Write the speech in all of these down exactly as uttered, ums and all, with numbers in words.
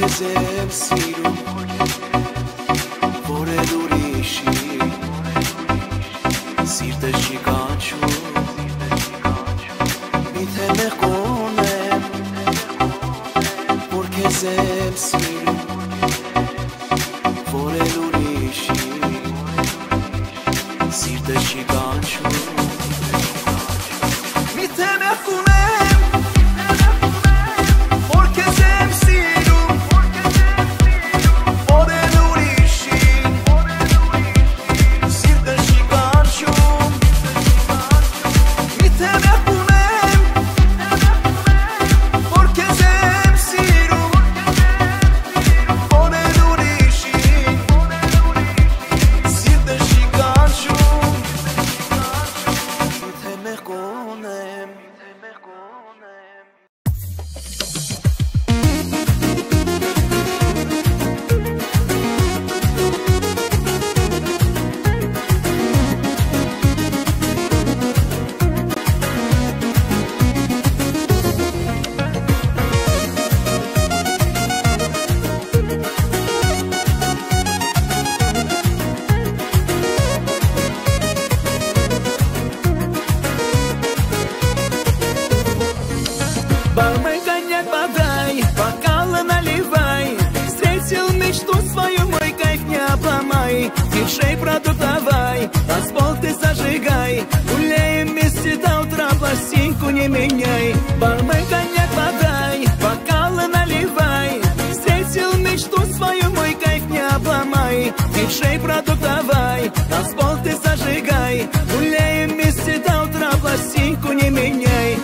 քեզ եմ սիրում, որ էլ ուրիշի սիրտը չի կանչում, միթե մեղքոն եմ, որ քեզ եմ սիրում, որ էլ ուրիշի սիրտը չի կանչում, միթե մեղքոն եմ, Бармен, коньяк подай, бокалы наливай. Встретил мечту свою, мой кайф не обломай. Диджей продукт давай, танцпол ты зажигай. Гуляем вместе до утра, пластинку не меняй. Бармен, коньяк подай, бокалы наливай. Встретил мечту свою, мой кайф не обломай. Диджей продукт давай, танцпол ты зажигай. Гуляем вместе до утра, пластинку не меняй.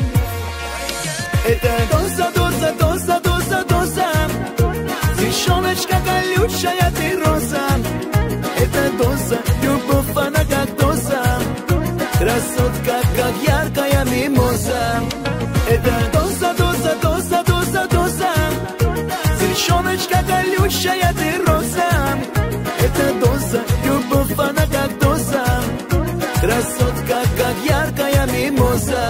Это доза, доза, доза, доза, доза. Девчоночка колючая, ты роза. Это доза, любовь, она как доза. Красотка, как яркая мимоза. Это доза, доза, доза, доза, доза. Девчоночка колючая, ты роза. Это доза, любовь, она как доза. Красотка, как яркая мимоза.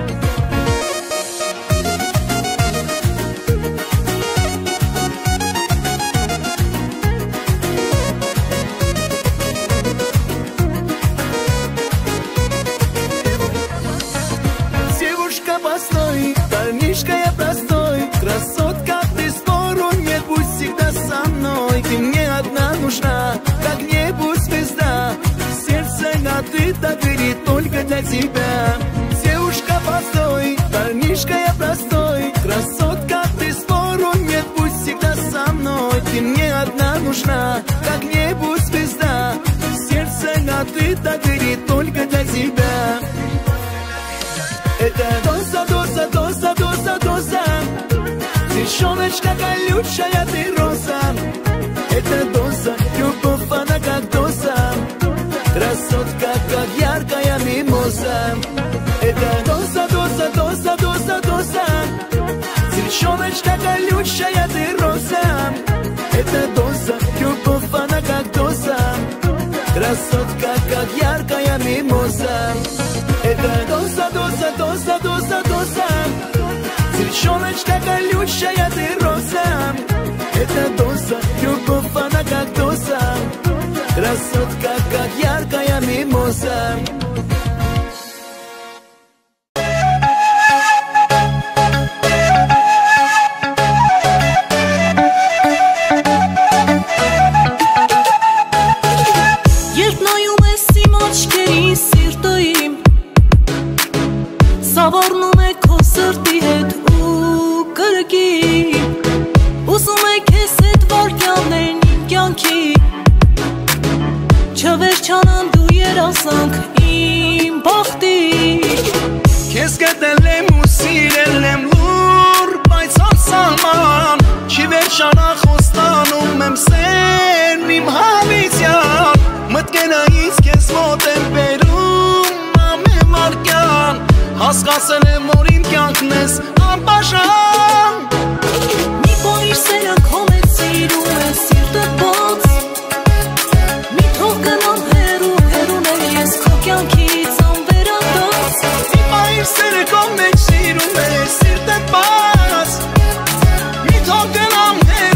Постой, парнишка я простой. Красотка, ты спору нет, будь всегда со мной. Ты мне одна нужна, как небо звезда. Сердце на ты так горит только для тебя. Девушка, постой, парнишка я простой. Красотка, ты спору нет, будь всегда со мной. Ты мне одна нужна, как небо звезда. Сердце на ты так горит только для тебя. Это доза, доза, доза, доза, доза. Девчоночка колючая, ты роза. Это доза, любовь, она как доза. Красотка, как яркая мимоза. Это доза, доза, доза, доза, доза. Девчоночка колючая, ты роза. Это доза, любовь, она как доза. Красотка, как яркая мимоза. Это доза, доза, доза, доза, доза. Девчоночка колючая, ты роза. Это доза, любовь, она как доза. Красотка, как яркая мимоза. Սավառնում է քո սրտի հետ ու կրկի Ուզում է քեզ հետ վարկյաններն իմ կյանքի Չվերջանան դու երազանք իմ բախտի Քեզ գտել եմ ու սիրել եմ լուր բայց անսահման Չի վերջանա խոստանում եմ սերն իմ հավիտյան Մտքերից քեզ մոտ եմ բերում ամեն վարկյան Հասկացել եմ, որ իմ կյանքն ես անբաժան Մի պահիր սերը քո մեջ սիրում է սիրտը բաց Մի թող գնամ հեռու, հեռուն էլ ես քո կյանքից անվերադարձ Մի պահիր սերը քո մեջ սիրում է սիրտը բաց Մի թող գնամ հեռու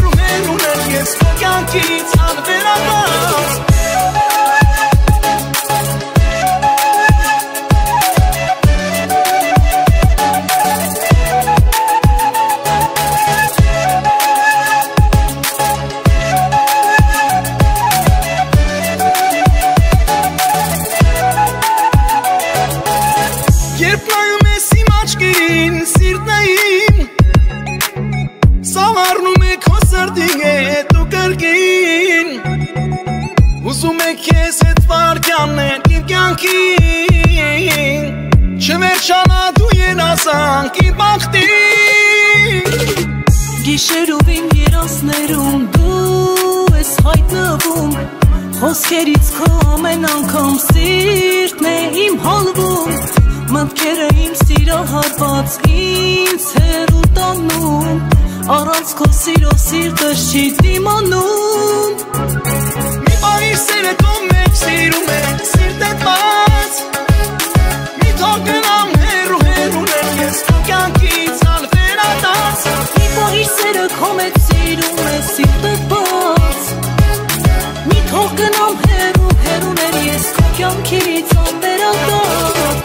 tu kërkin Uzu me kjeset varkjanen kim kjankin Që merqana du jena zan ki baktin Gishերու իմ երասներում դու ես հայտնվում Խոսքերից քո ամեն անգամ սիրտն է իմ հալվում Մտքերը իմ սիրահարված ինձ հեռու տանում Առանց քո սիրո սիրտս չի դիմանում Մի պահի սերը քո մեջ սիրում է սիրտ է բաց Մի թող գնամ հեռու հեռուներ ես քո կյանքից անվերադարձ Մի պահի սերը քո մեջ սիրում է սիրտը բաց Մի թող գնամ հեռու հեռուներ ես քո կյանքից անվերադարձ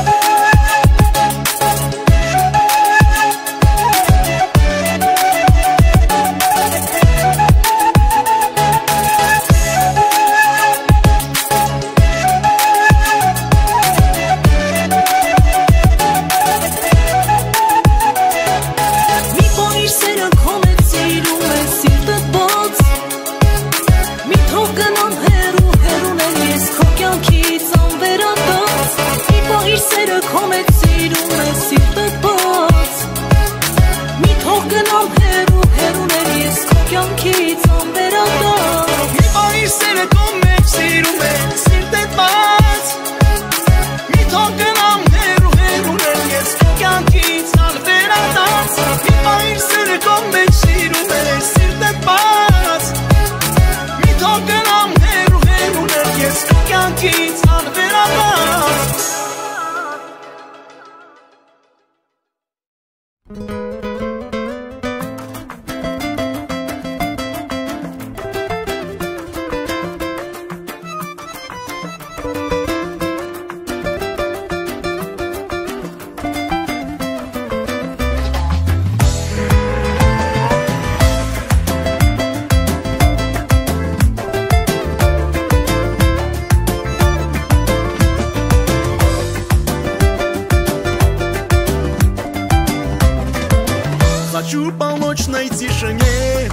Хочу в полночной тишине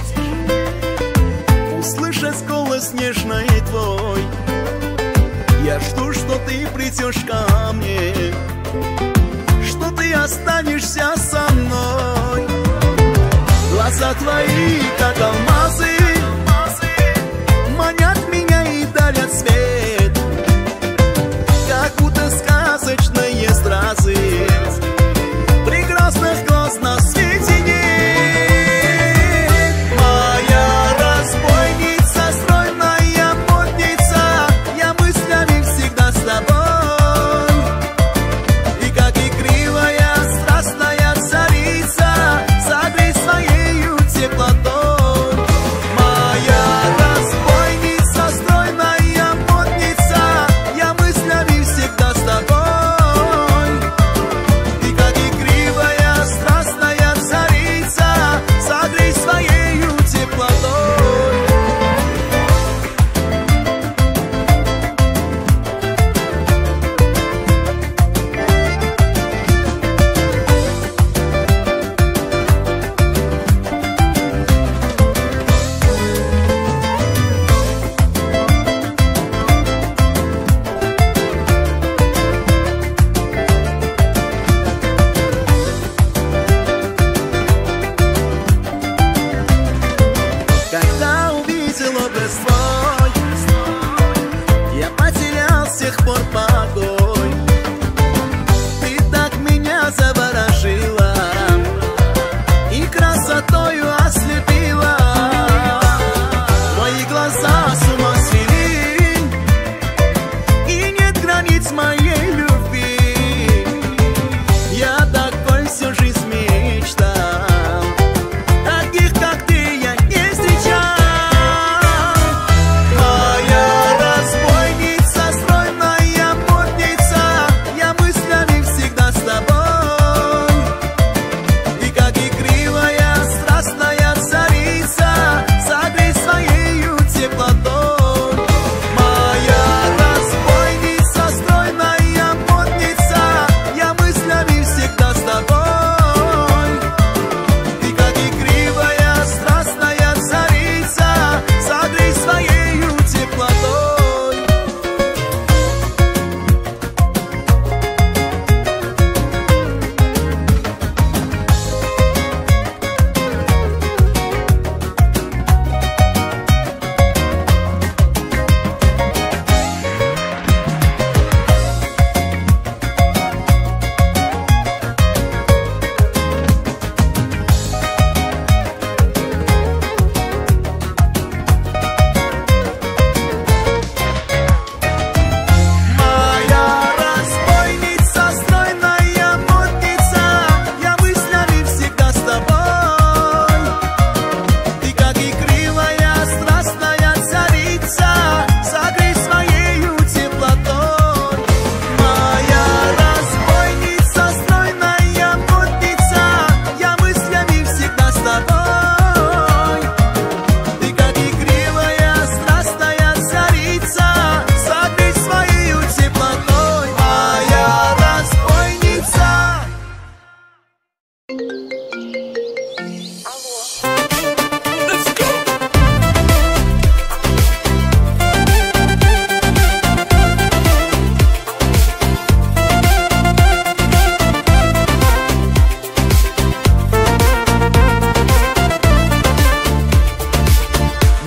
услышать голос нежный твой. Я жду, что ты придешь ко мне, что ты останешься со мной. Глаза твои, как алмазы, манят меня и дарят свет, как будто сказочные стразы прекрасных глаз на свете нет. Моя разбойница, стройная модница, я мыслями всегда с тобой. И как игривая, страстная царица, согрей своею теплотой.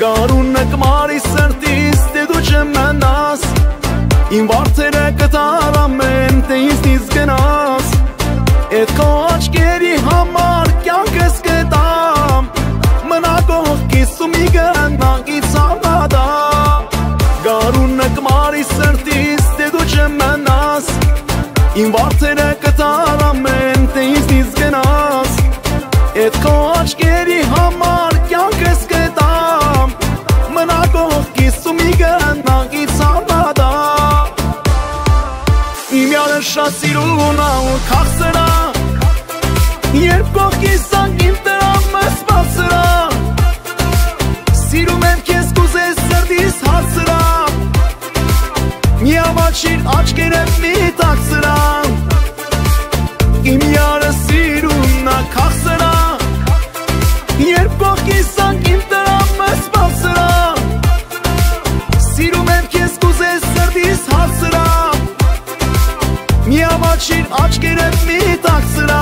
Garună mari sărtis te ducem në nas I mbartere këtara men te istis gënas E t'ka qkeri hamar kja kës këtam Më na kohë kisu mi gëna i cabada Garună mari sërtis te ducem në nas I mbartere këtara men te istis gënas E t'ka qkeri hamar kja kës këtam Më na kohë kisu mi gëna i cabada I mjarë shasiruna u kaksëra Jerë kohë kisa gjimtëra më spasëra Siru me m'kjes kuze sërdis hasëra Mja maqin aqkere mi taksëra I mjarë siruna kaksëra Jerë kohë kisa gjimtëra më spasëra Siru me m'kjes kuze sërdis hasëra Mja maqin aqkere mi taksëra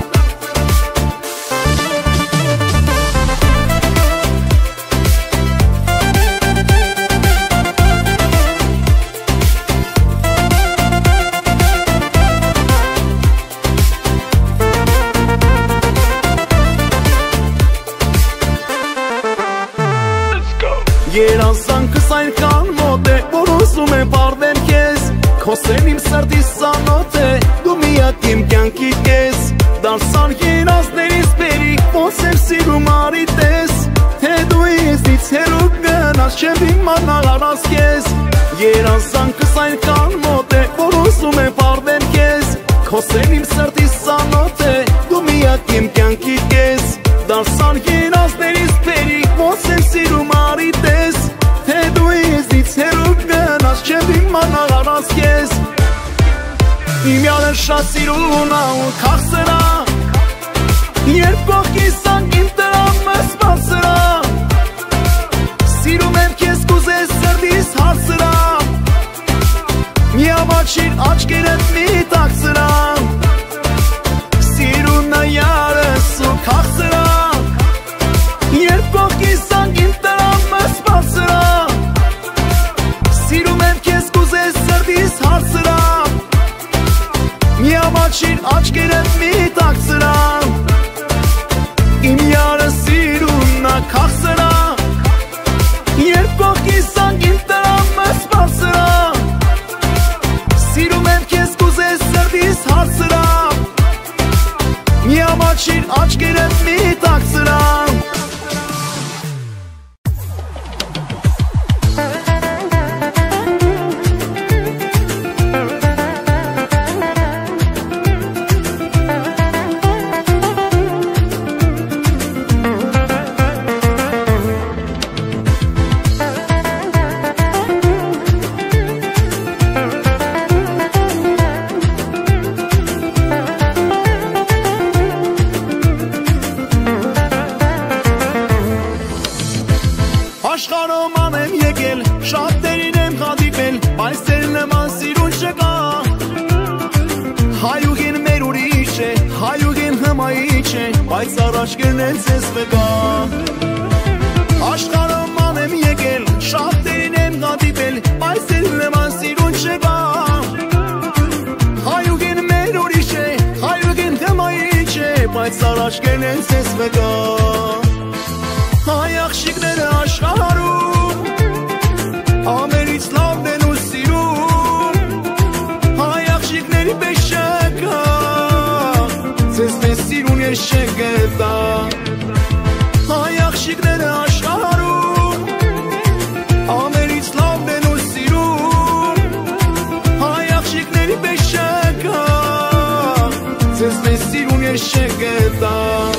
Jera zanë kësajnë kanë mote Por usu me pardhen kjes Kosenim sërti sa note Du mi atim kjanë kitkes Darsan jeras neris perik Po se siru marites Te du izdic heru gënas Që bim marna garas kjes Jera zanë kësajnë kanë mote Por usu me pardhen kjes Kosenim sërti sa note Du mi atim kjanë kitkes Darsan jeras neris perik Po se siru marites Te du izdic heru gënas Që bim marna garas kjes I mjarë shasiruna u kaksëra Jerë kohë kisa gjimtëra më spasëra Siru me m'kjes kuze sërdis hasëra Mja maqin aqkeret mi taksëra Siru në jarës u kaksëra Jerë kohë kisa gjimtëra më spasëra Siru me m'kjes kuze sërdis hasëra Mja maqin aqkeret mi taksëra I mjarë siru në kaksëra Jerë kohë kisa gjimtëra më spasëra Siru me m'kjes kuze sërdis hasëra Mja maqin aqkeret mi taksëra Աշխարհոման եմ եկել, շատերին եմ հանդիպել, բայց տերն նման սիրուն չկա Հայուհին մեր ուրիշ է, հայուհին հմայիչ է, բայց առաջ կրնեն ձեզ վկա Աշխարհոման եմ եկել, շատերին եմ հանդիպել, բայց տերն նման սիրուն չկա Հայուհին մեր ուրիշ է, հայուհին հմայիչ է, բայց առաջ կրնեն ձեզ վկա Հայ աղջիկները աշխարհում Ամենից լավն են ու սիրում Հայ աղջիկների պես չկա Ձեզ պես սիրուն ես չգտա Հայ աղջիկները աշխարհում Ամենից լավն են ու սիրում Հայ աղջիկների պես չկա Ձեզ պես սիրուն ես չգտա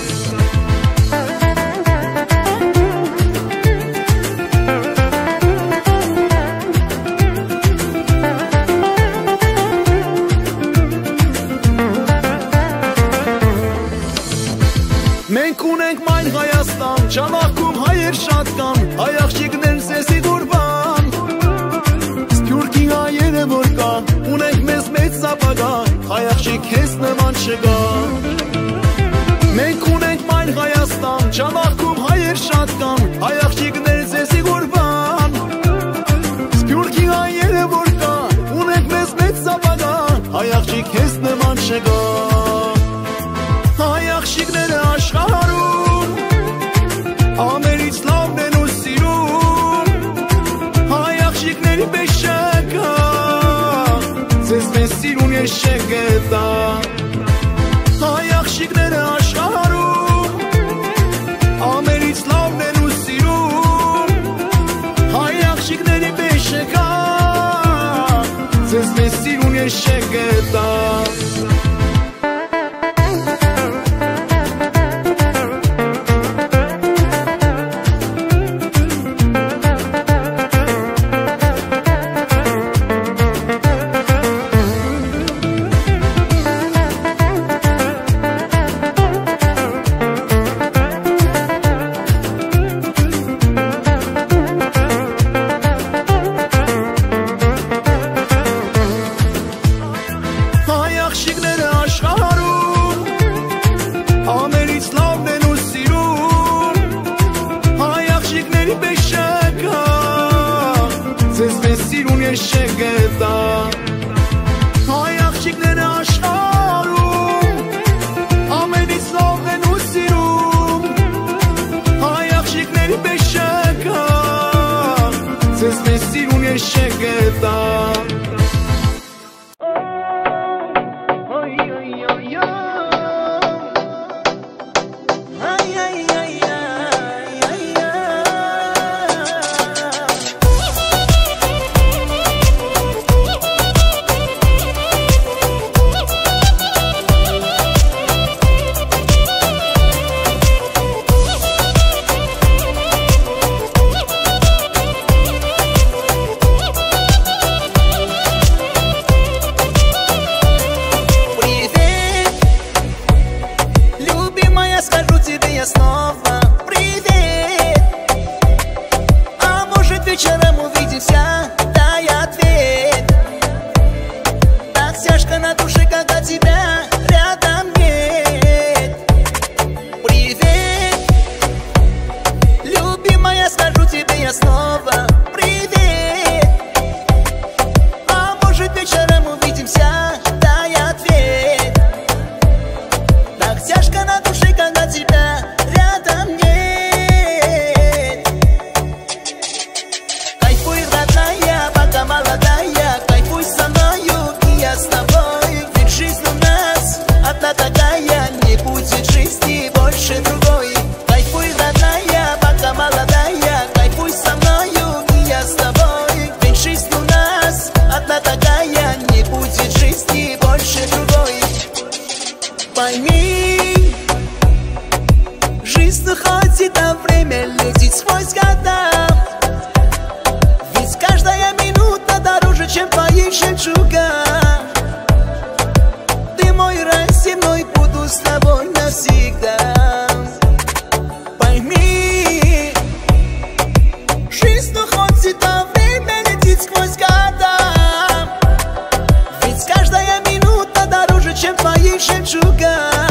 Մենք ունենք մայն Հայաստան, ճանաքում հայեր շատ կան, հայ աղջիկներն սեսի գուրբան Սփյուռքի հայերը որ կա, ունենք մեզ մեծ ապագա, հայ աղջիկ հես նման չկա Մենք ունենք մայն Հայաստան, ճանաքում հայեր շատ կան, հայ աղջիկներն սեսի շեգետա Հայ աղջիկները աշխարհում ամերից լավն են ու սիրում Հայ աղջիկների պես չկա ձեզ մեզ սիրուն ես շեգետա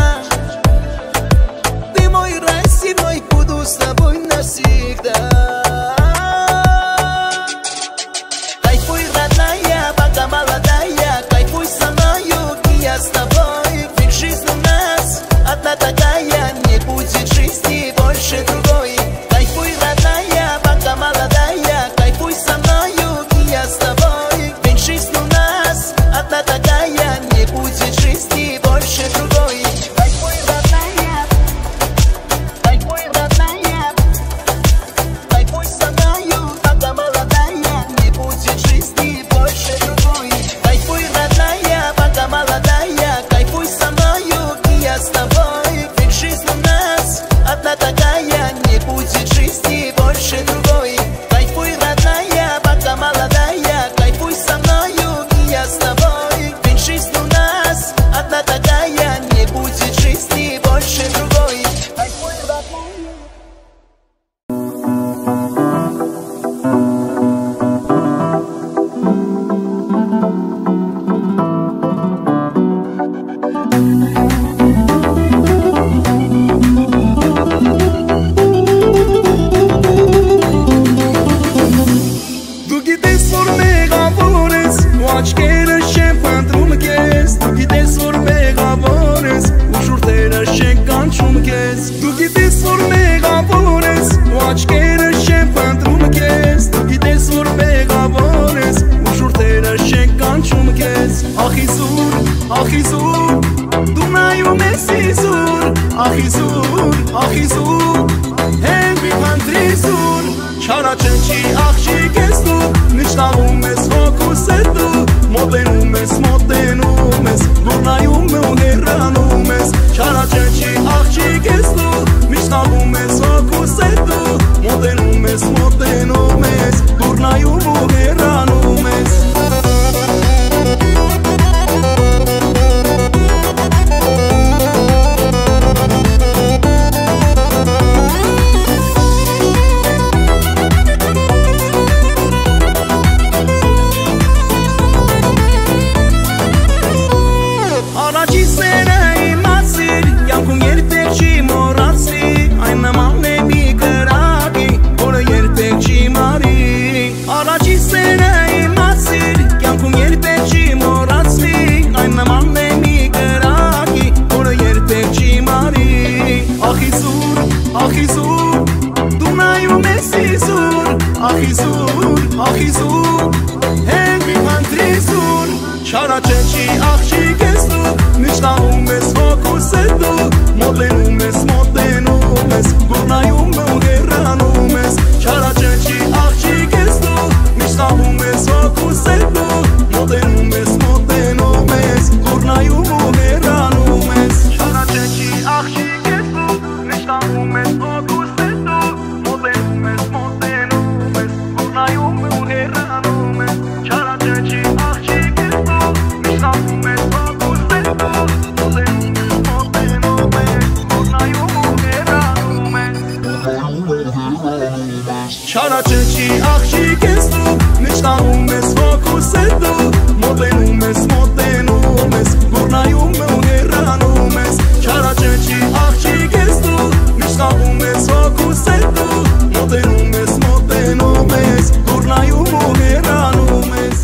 Ты мой рай, земной, буду с тобой навсегда. Չարաչնչի աղջիկ ես դու, նշտանում ես հոգուս է դու, մոտենում ես, մոտենում ես, դու նայում ու հեռանում ես, չարաչնչի աղջիկ ես դու, նշտանում ես հոգուս է դու, մոտենում ես, մոտենում ես, դու նայում ու հեռանում ես։ Չարաչնչի աղջիկ ես դու, նշտանում ես հոգուս է դու, մոտենում ես, մոտենում ես, դու նայում ու հեռանում ես, չարաչնչի աղջիկ ես դու, նշտանում ես հոգուս է դու, մոտենում ես, մոտենում ես, դու նայում ու հեռանում ես, չարաչնչի աղջիկ ես դու, նշտանում ես հոգուս է դու, մոտենում ես, մոտենում ես, դու նայում ու հեռանում ես, չարաչնչի աղջիկ ես դու, նշտանում ես հոգուս է դու, մոտենում ես, մոտենում ես, դու նայում ու հեռանում ես, չարաչնչի աղջիկ ես դու, նշտանում ես հոգուս է դու, մոտենում ես, մոտենում ես, դու նայում ու հեռանում ես, չարաչնչի աղջիկ ես դու, նշտանում ես հոգուս է դու, մոտենում ես, մոտենում ես, դու նայում ու հեռանում ես։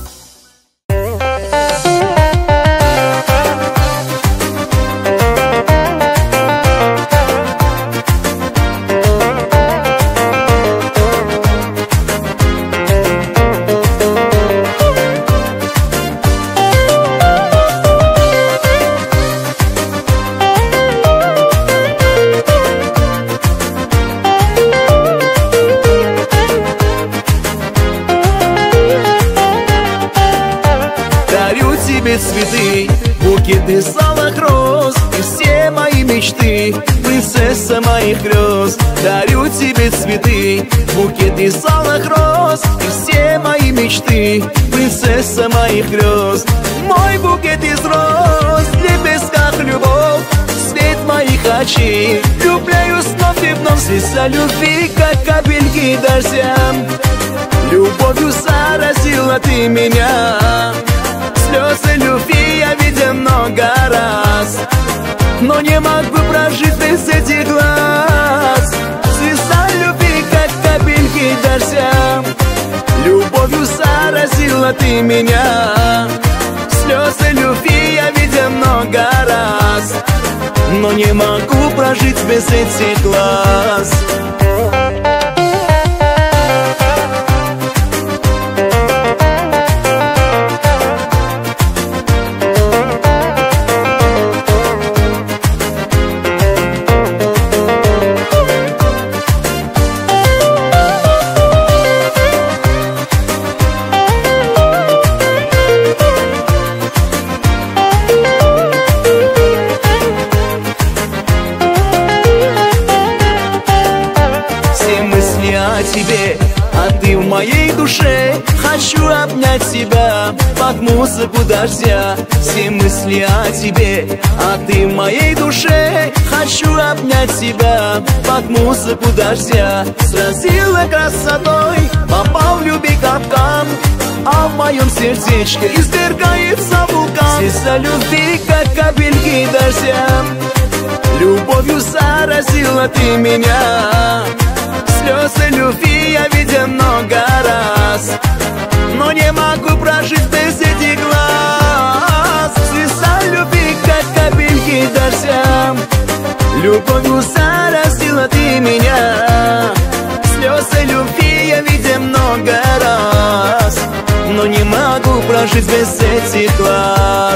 Цветы, букет из алых роз и все мои мечты, принцесса моих грез. Дарю тебе цветы, букет из алых роз и все мои мечты, принцесса моих грез. Мой букет из роз в лепестках любовь, свет моих очей. Влюбляю снов и вновь слеза любви, как капельки дождя. Любовью заразила ты меня. Слезы любви я видел много раз, но не могу прожить без этих глаз. Слеза любви, как капельки дождя. Любовью заразила ты меня. Слезы любви я видел много раз, но не могу прожить без этих глаз. Тебе, а ты в моей душе. Хочу обнять тебя под музыку дождя. Все мысли о тебе, а ты в моей душе. Хочу обнять тебя под музыку дождя. Сразила красотой, попал в любви капкан, а в моем сердечке извергается вулкан. Слеза любви, как капельки дождя. Любовью заразила ты меня. Слезы любви я видел много раз, но не могу прожить без этих глаз. Слеза любви, как капельки дождя. Любовью заразила ты меня. Слезы любви я видел много раз, но не могу прожить без этих глаз.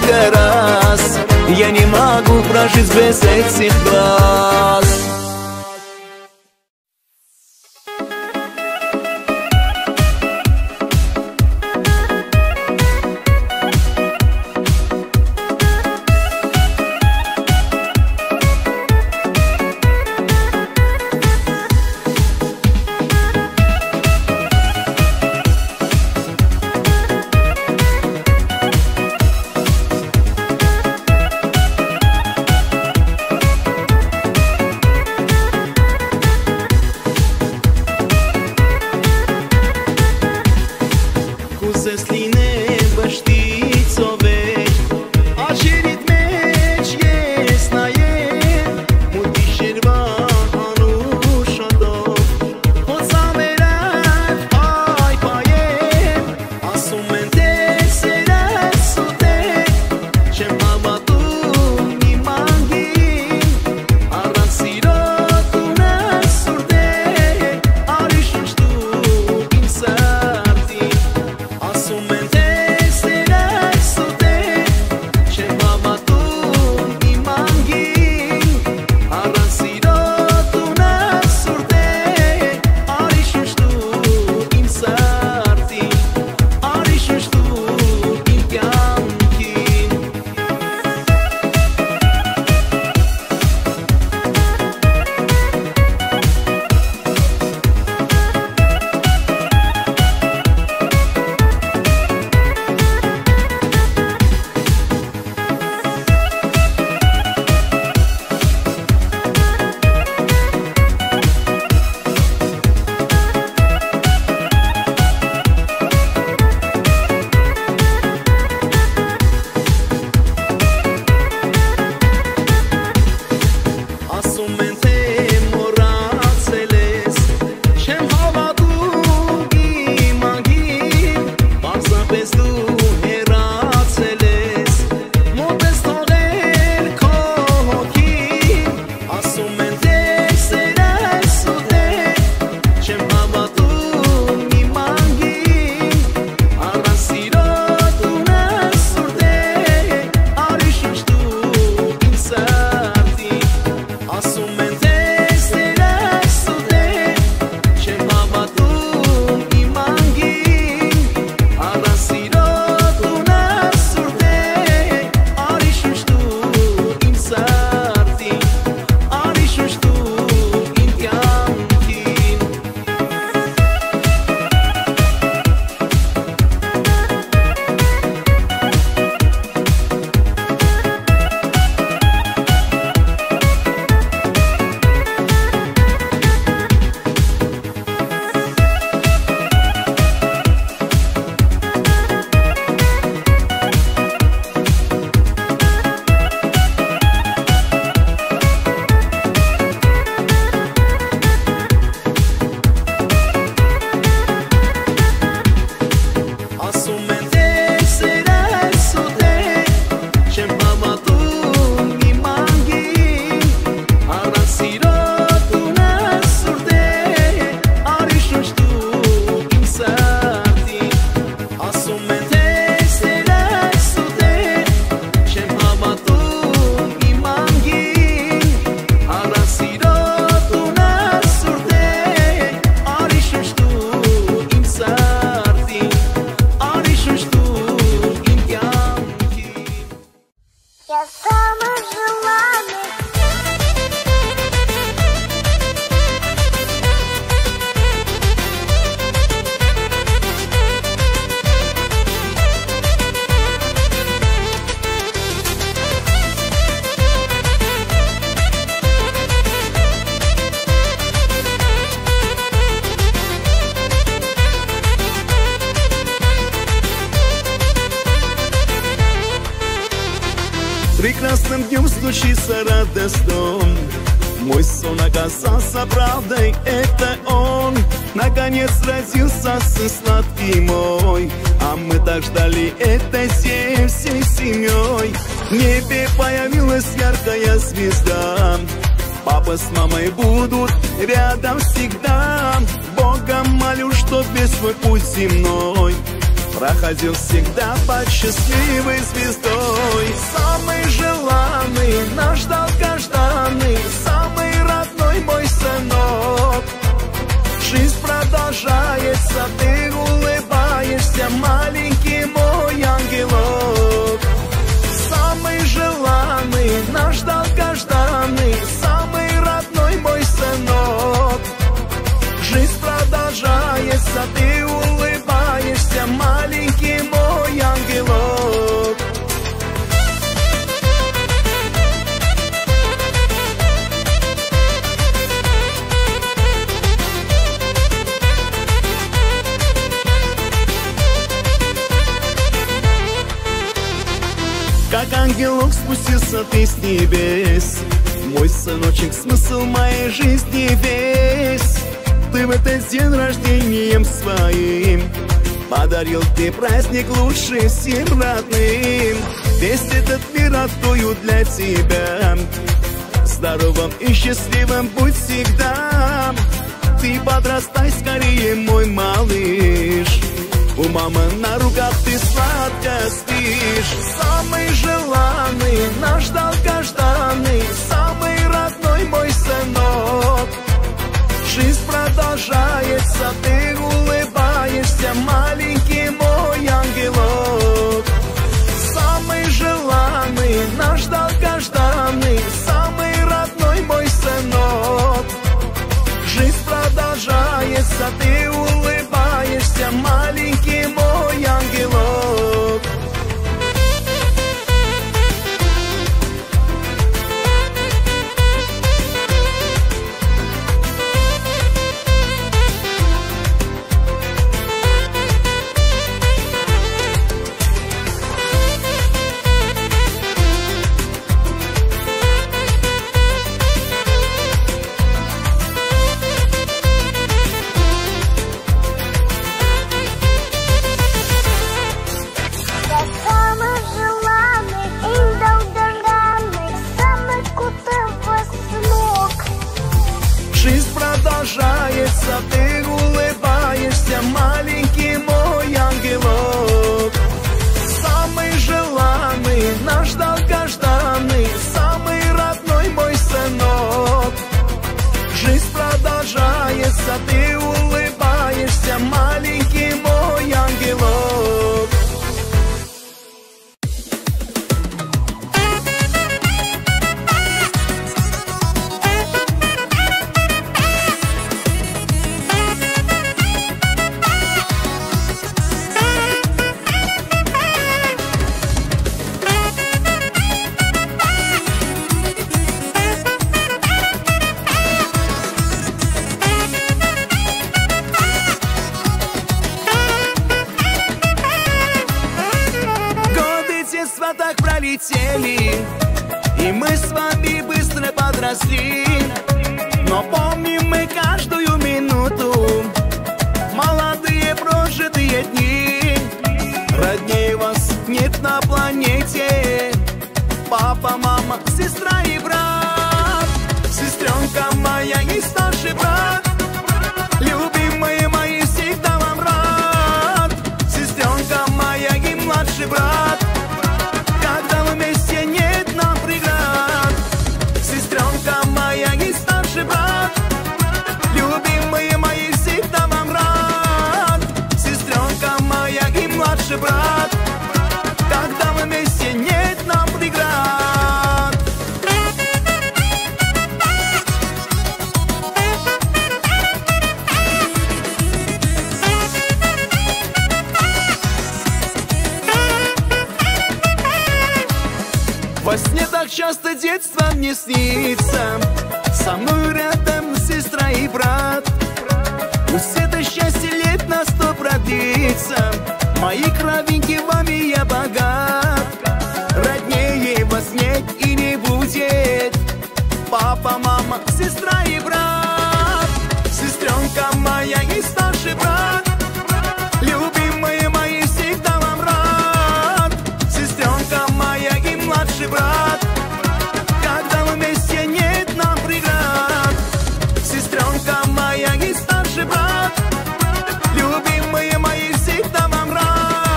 только раз. Я не могу прожить без этих глаз. Прекрасным днем случится радость дом. Мой сон оказался правдой, это он. Наконец родился сын сладкий мой, а мы так ждали этой всей, всей семьей. В небе появилась яркая звезда. Папа с мамой будут рядом всегда. Бога молю, чтоб весь свой путь земной проходил всегда под счастливой звездой. Самый желанный, наш долгожданный, самый родной мой сынок. Жизнь продолжается, ты улыбаешься, маленький мой ангелок. Самый желанный, наш долгожданный, самый родной мой сынок. Жизнь продолжается, ты улыбаешься, маленький мой ангелок. Как ангелок спустился ты с небес, мой сыночек, смысл моей жизни весь. Ты в этот день рождением своим подарил ты праздник лучший всем родным. Весь этот мир открою для тебя, здоровым и счастливым будь всегда. Ты подрастай скорее, мой малыш, у мамы на руках ты сладко спишь. Самый желанный, наш долгожданный, самый родной мой сынок. Жизнь продолжается, ты улыбаешься, маленький мой ангелок. Самый желанный, наш долгожданный, самый родной мой сынок. Жизнь продолжается, ты улыбаешься, маленький мой ангелок. Продолжается, ты улыбаешься, маленький мой ангелок. Самый желанный, наш долгожданный, самый родной мой сынок. Жизнь продолжается, ты улыбаешься, маленький мой ангелок. Так пролетели, и мы с вами быстро подросли. Но помним мы каждую минуту, молодые прожитые дни. Роднее вас нет на планете, папа, мама, сестра и брат. Сестренка моя и старший брат, любимые мои, всегда вам рад. Сестренка моя и младший брат, когда вместе нет нам преград. Сестренка моя и старший брат, любимые мои, всегда вам рад. Сестренка моя и младший брат, когда вместе нет нам преград. Во сне так часто детство мне снится, со мной рядом сестра и брат. Пусть это счастье лет на сто продлится, мои кровинки, вами я богат. Роднее вас нет и не будет, папа, мама, сестра и брат. Сестренка моя и старший брат, любимые мои, всегда вам рад. Сестренка моя и младший брат, когда вместе нет нам преград. Сестренка моя и старший брат, любимые мои, всегда вам рад.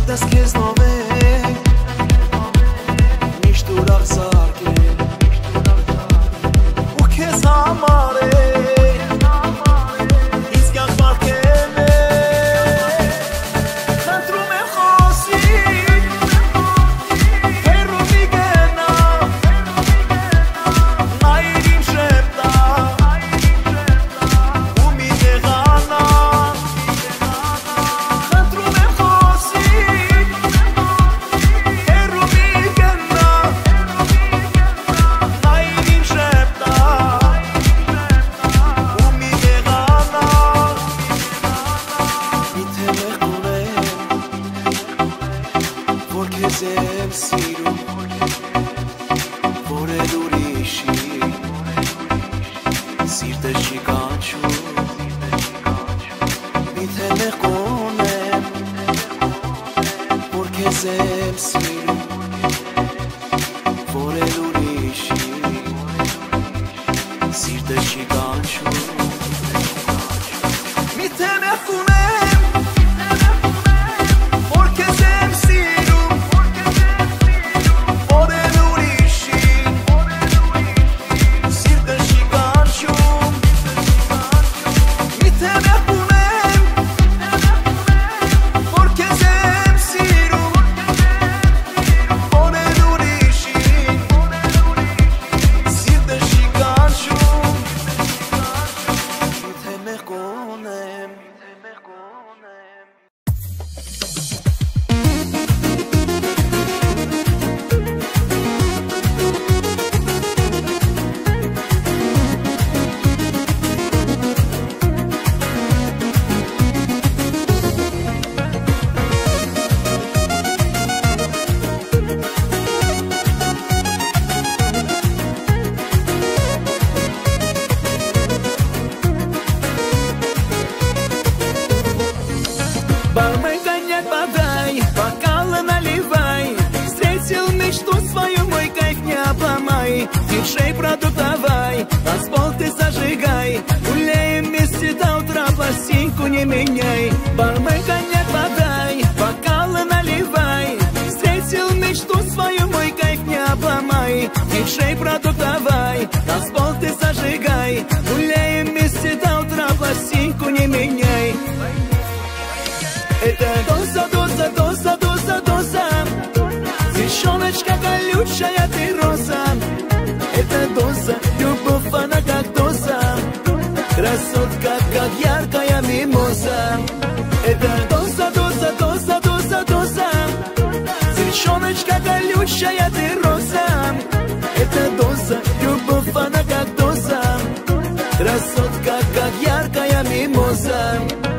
Ardaz kez nove Mishtur aksarke U kez hamare Izgan farkeme Kantru me khosi Heru migena Nairim shepta U mi degana Kantru me khosi Heru migena Nairim shepta U mi degana Miteme kunem Vor kezem siru Vor edurishi Sirte shikanchu Miteme kunem Vor kezem siru Vor edurishi Sirte shikanchu Miteme kunem Vor kezem siru Vor edurishi Sirte shikanchu Miteme kunem Vor kezem siru Vor edurishi Sirte shikanchu Miteme kunem Бармен, коньяк подай, бокалы наливай. Встретил мечту свою, мой кайф не обломай. Диджей продукт давай, танцпол ты зажигай. Гуляем вместе до утра, пластинку не меняй. Бармен, коньяк подай, бокалы наливай. Встретил мечту свою, мой кайф не обломай. Диджей продукт давай, танцпол ты зажигай. Гуляем вместе до утра, пластинку не меняй. Это доза, доза, доза, доза, доза. Девчоночка колючая, ты роза. Это доза, любовь, она как доза. Красотка, как яркая мимоза. Это доза, доза, доза, доза, доза. Девчоночка колючая, ты роза. Это доза, любовь, она как доза. Красотка, как яркая мимоза.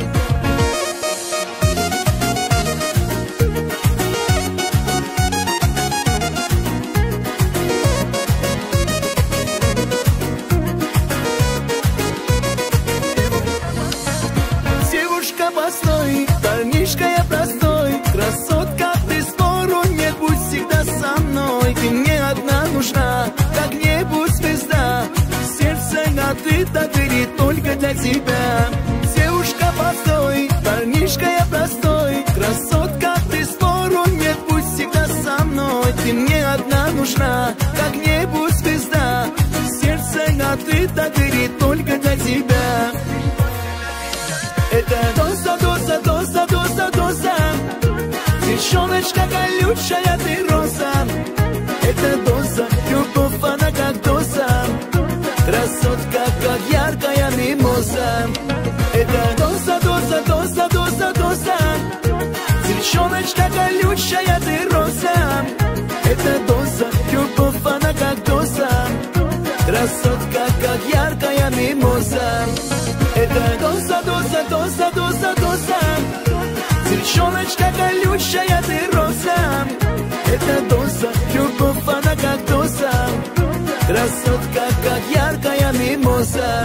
Девушка, постой, парнишка я простой. Красотка, ты спору нет, будь всегда со мной. Ты мне одна нужна, как небу звезда. Сердце открыто, двери только для тебя. Девушка, постой, парнишка я простой. Красотка, ты спору нет, будь всегда со мной. Ты мне одна нужна, как небу звезда. Сердце открыто, двери только для тебя. Это доза, доза, доза, доза, доза. Девчоночка колючая, ты роза. Это доза, любовь, она как доза. Красотка, как яркая мимоза. Это доза, доза, доза, доза, доза. Девчоночка колючая, ты роза. Это доза, любовь, она как доза. Красотка, как яркая мимоза. Это доза, доза, доза, доза, доза. Девчоночка колючая, ты роза. Это доза, любовь, она как доза. Красотка, как яркая мимоза.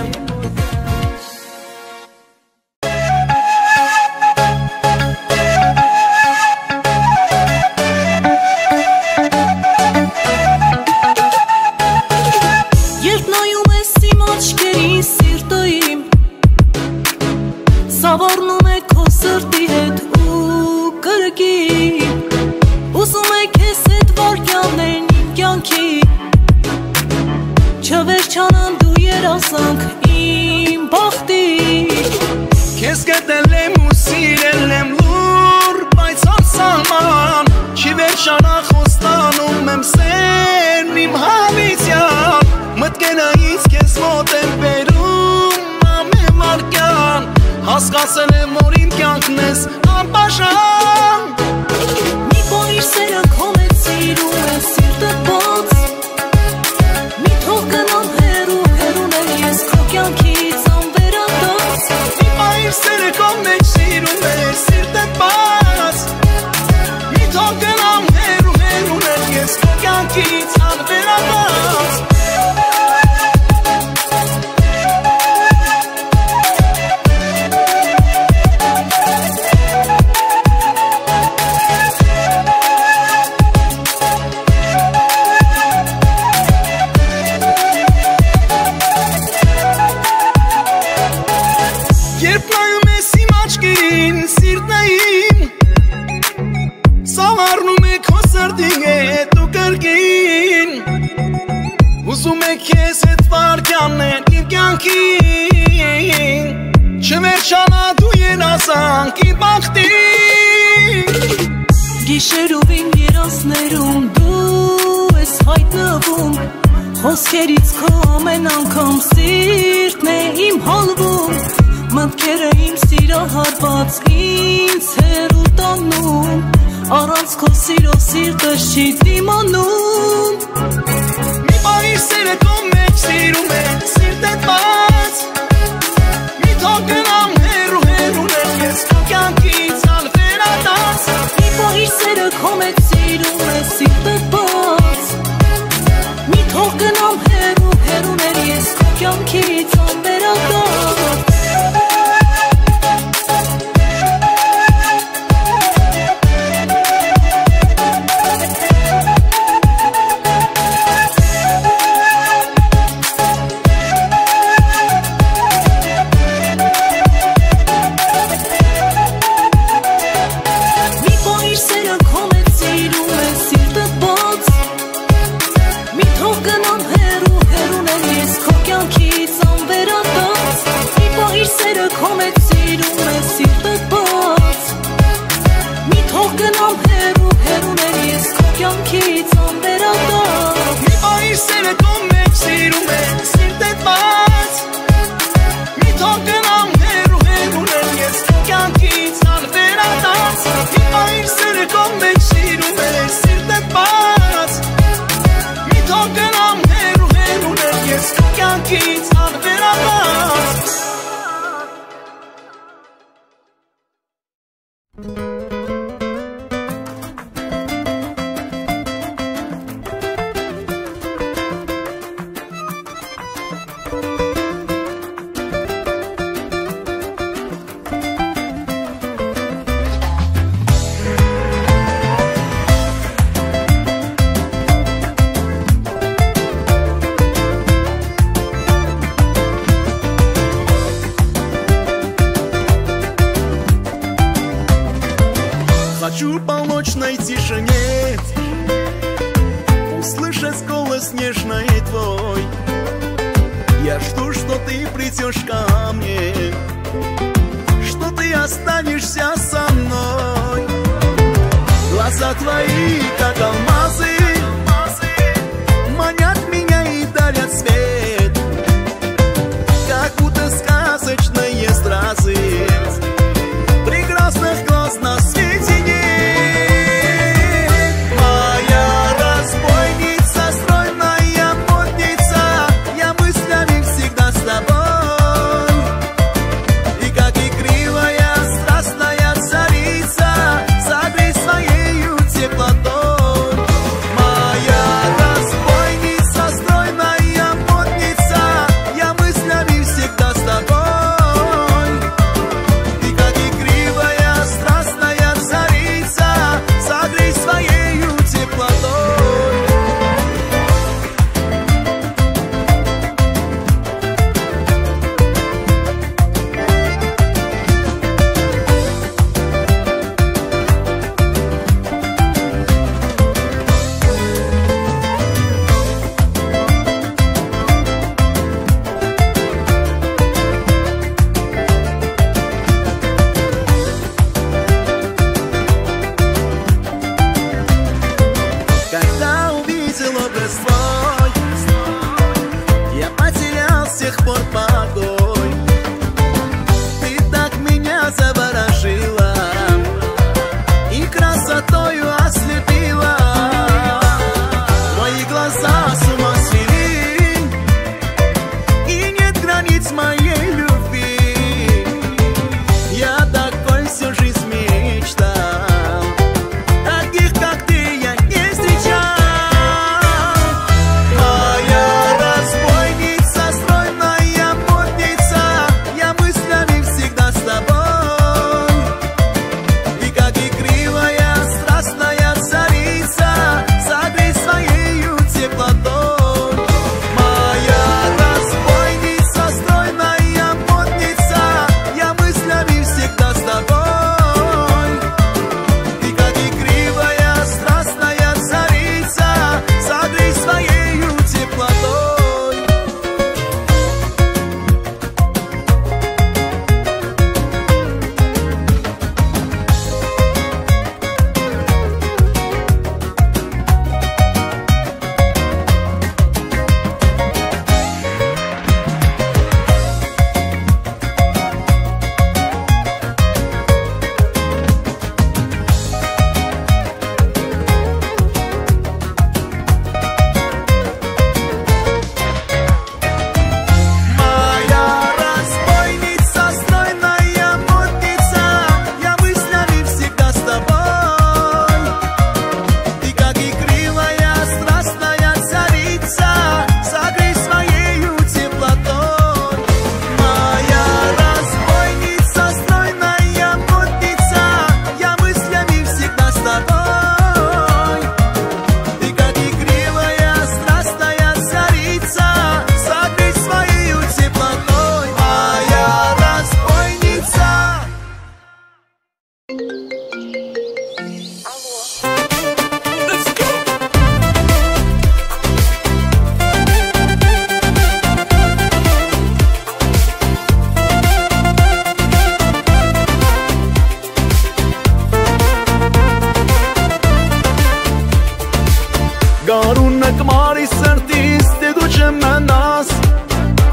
Սավառնում է քո սրտի հետ ու կրկին կրկին Ուզում է քեզ հետ վարկյաններն իմ կյանքի Չվերջանան դու երազանք իմ բախտի Քեզ գտել եմ ու սիրել եմ լուր բայց անսահման Չի վերջանա խոստանում եմ սերն իմ հավիտյան Մտքերից քեզ մոտ եմ բերում ամեն վարկյան Հասկացել եմ որ իմ կյանքն ես անբաժան Մի պահիր սերը քո մեջ սիրում է սիրտը բաց Մի թող գնամ հեռու հեռունել ես քո կյանքից անվերադարձ Մի պահիր սերը քո մեջ սիրում է սիրտը բաց Մի թող գնամ հեռու հեռունել ես քո կյանքից անվերադարձ Երբ նայում ես իմ աչքերին, սիրտն է իմ Սավառնում է քո սրտի հետ ու կրկին Ուզում է քեզ հետ վարկյաններ իմ կյանքին Չվերջանա դու երազանք իմ բախտին Գիշերով իմ երազներում դու ես հայտնվում Խոսքերից քո ամեն անգամ սիրտն է իմ հալվում Մտքերը իմ սիրահարված ինձ հեռու տանում Առանց քո սիրո սիրտս չի դիմանում Մի պահիր սերը քո մեջ սիրում է սիրտդ բաց Մի թող գնամ հեռու հեռունել ես քո կյանքից անվերադարձ Մի պահիր սերը քո մեջ սիրում է սիրտդ բաց Մի թող գնամ հեռու հեռունել ես քո կյանքից անվերադարձ Хочу в полночной тишине услышать голос нежный твой. Я жду, что ты придешь ко мне, что ты останешься со мной. Глаза твои, как алмазы, манят меня и дарят свет, как будто сказочные стразы. Прекрасных глаз на свете нет. Моя разбойница, стройная модница, я мыслями всегда с тобой. И как игривая, страстная царица, согрей своею теплотой.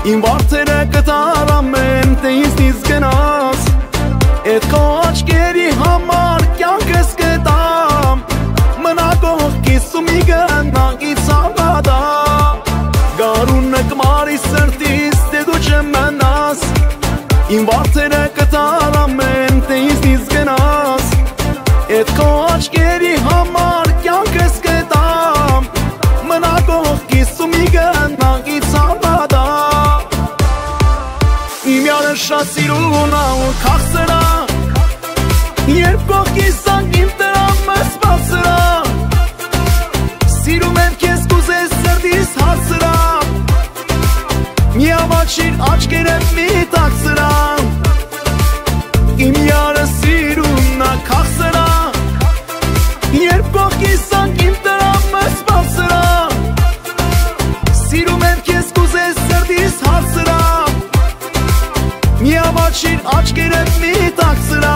Իմ վարդերը կտարամ են, թե ինձնից գնաս Էդ քո աչքերի համար կյանքս կտամ Մնա կողքիս ու մի գնանքից հավատա Գարունը կմարի սրտիս, թե դու չմնաս Իմ վարդերը կտարամ են, թե ինձնից գնաս Էդ քո աչքերի համար կյանքս կտամ Մնա կողքիս ու մի գնանքից հավատա Իմ յարը շատ սիրուն ա ու քաղցրա Երբ կողքիս անգին տրամը սպասրա Սիրում եմ քեզ կուզես սրտիս հարցրա Մի ամաչիր աչքերդ մի տաքսրա Իմ յարը սիրուն ա քաղցրա Երբ կողքիս անգին տրամը սպասրա Սիրում եմ քեզ կուզես սրտիս հարցրա Մի ամաչիր աչքերդ մի տաքսրա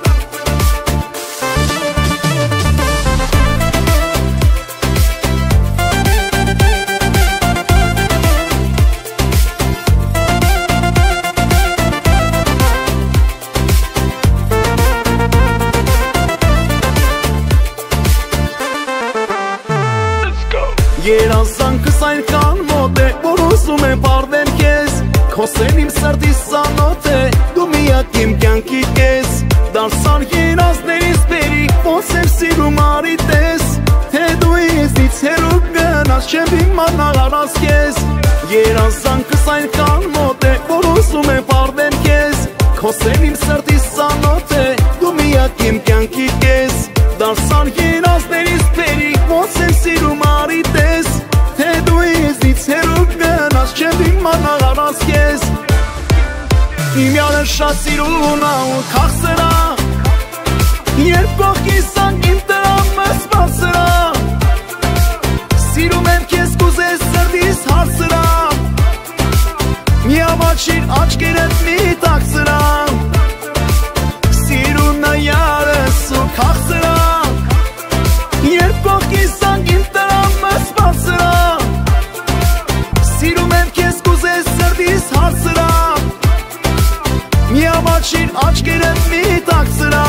Երազանքս այնքան մոտ է, որ ուզում եմ պարդել քեզ Քոսեն իմ սրտիս ծանոթ է, դու միակ իմ կյանքի կես Դարսան երազներից բերիկ, ոնց եմ սիրում արիտես Թե դու ինձնից հեռու գնաս, չեմ իմանալ առանց քեզ Երազանքս այնքան մոտ է, որ ուզում եմ պարդել քեզ Քոսեն իմ սրտիս ծանոթ է, դու միակ իմ կյանքի կես Դարսան երազներից բերիկ, ոնց եմ սիրում արիտես Թե դու ինձնից հեռու գնաս, չեմ իմանալ առանց քեզ Իմ յարը շատ սիրուն ա ու քաղցրա Երբ կողքիս անգին տրամը սպասրա Սիրում եմ քեզ կուզես սրտիս հարցրա Մի ամաչիր աչքերդ մի տաքսրա Սիրուն ա յարս ու քաղցրա Երբ կողքիս անգին տրամը սպասրա Սիրում եմ քեզ կուզես սրտիս հարցրա Մի ամաչիր աչքերդ մի տաքսրա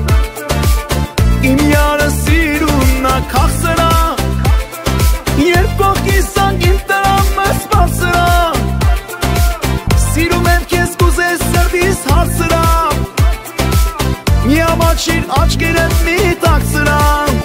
Իմ յարը սիրուն ա քաղցրա Երբ կողքիս անգին տրամը սպասրա Սիրում եմ քեզ կուզես սրտիս հարցրա Մի ամաչիր աչքերդ մի տաքսրա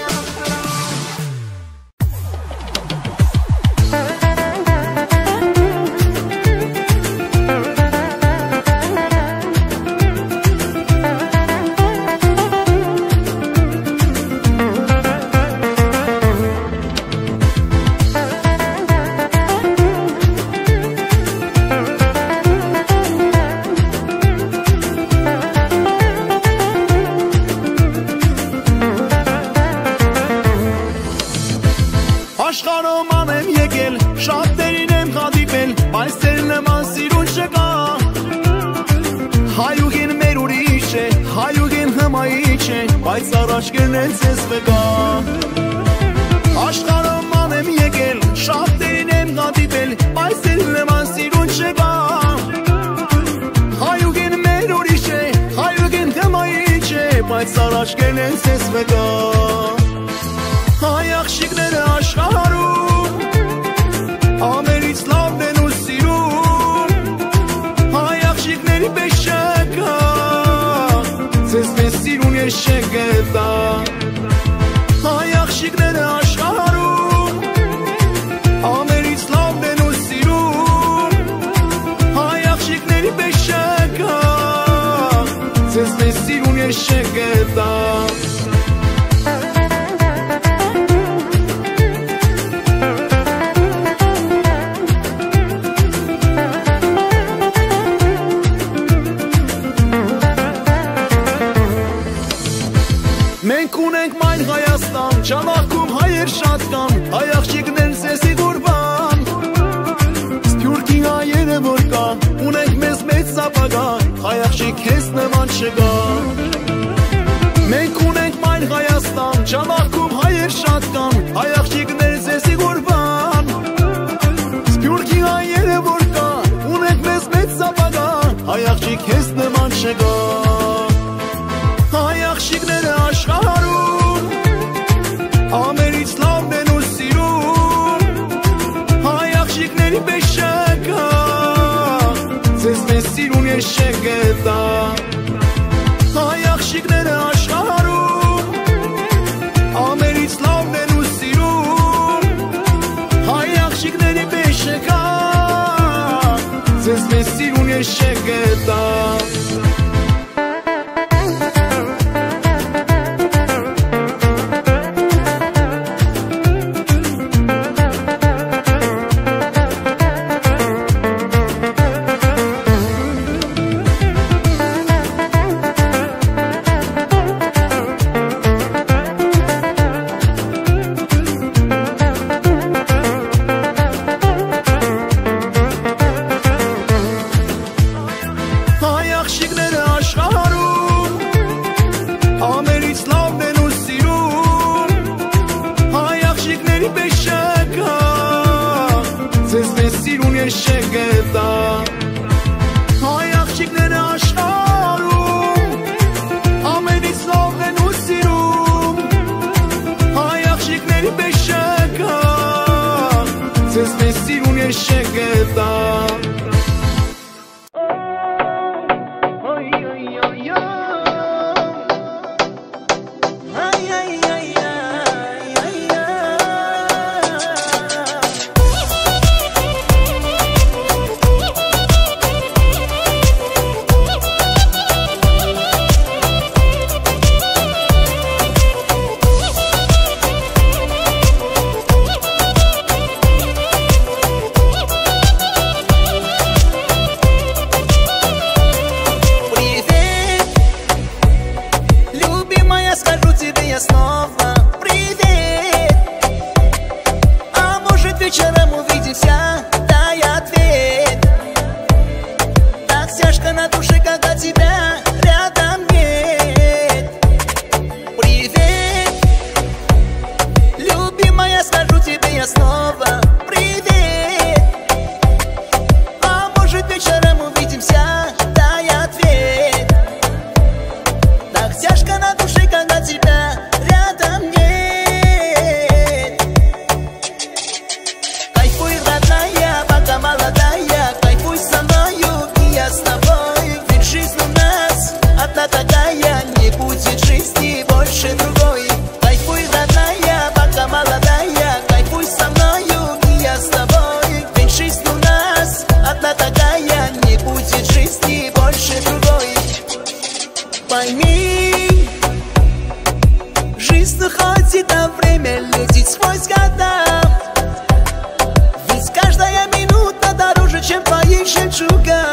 Աշխարհում եմ եկել, շատերին եմ հանդիպել, բայց ձեր նման սիրուն չկա Հայուհին մեր ուրիշ է, հայուհին հմայիչ է, բայց առաջ գնեն ձեզ վկա Աշխարհում եմ եկել, շատերին եմ հանդիպել, բայց ձեր նման սիրուն չկա Հայուհին մեր ուրիշ է, հայուհին հմայիչ է, բայց առաջ գնեն ձեզ վկա Հայ աղջիկները աշխարհում ամենից լավն են ու սիրում Հայ աղջիկների պես չկա ձեզ պես սիրուն ես չգտա Հայ աղջիկները աշխարհում ամենից լավն են ու սիրում Հայ աղջիկների պես չկա ձեզ պես սիրուն ես չգտա Մենք ունենք մայն Հայաստան, ճանաքում հայեր շատ կան, հայ աղջիկներն սեսի գուրբան Սփյուռքի հայերը որ կա, ունենք մեզ մեծ ապագա, հայ աղջիկ քեզ նման չկա Մենք ունենք մայն Հայաստան, ճանաքում հայեր շատ կան, հայ աղջիկներն սեսի գուրբան Սփյուռքի հայերը որ կա, Жизнь уходит, а время летит сквозь года. Ведь каждая минута дороже, чем твои жемчуга.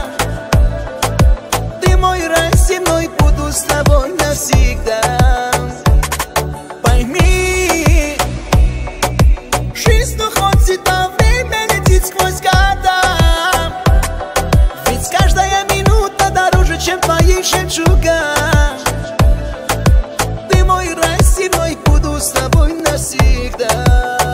Ты мой рай земной, буду с тобой навсегда. Пойми, жизнь уходит, а время летит сквозь года. Ведь каждая минута дороже, чем твои жемчуга. Ты мой рай земной, буду с тобой навсегда.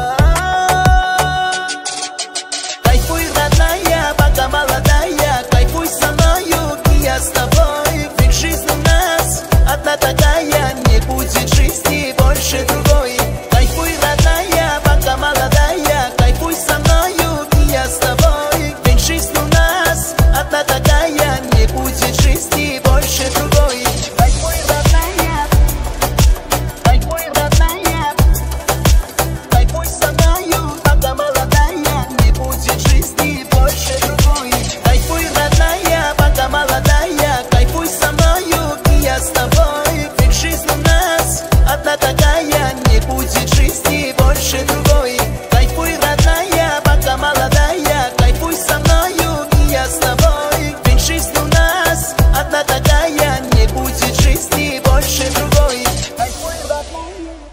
Кайфуй, родная, пока молодая, кайфуй со мною, и я с тобой. Ведь жизнь у нас одна такая, не будет жизни больше другой. Кайфуй, родная, пока молодая, кайфуй со мною, и я с тобой. Ведь жизнь у нас одна такая, не будет жизни больше другой. Кайфуй, родная, кайфуй, родная, кайфуй со мною, пока молодая, не будет жизни больше другой. Кайфуй, родная, пока молодая, кайфуй со мною, и я с тобой. Ведь жизнь у нас одна такая, не будет жизни больше другой. Кайфуй, родная, пока молодая, кайфуй со мною, и я с тобой. Ведь жизнь у нас одна такая, не будет жизни больше другой. Кайфуй, родная.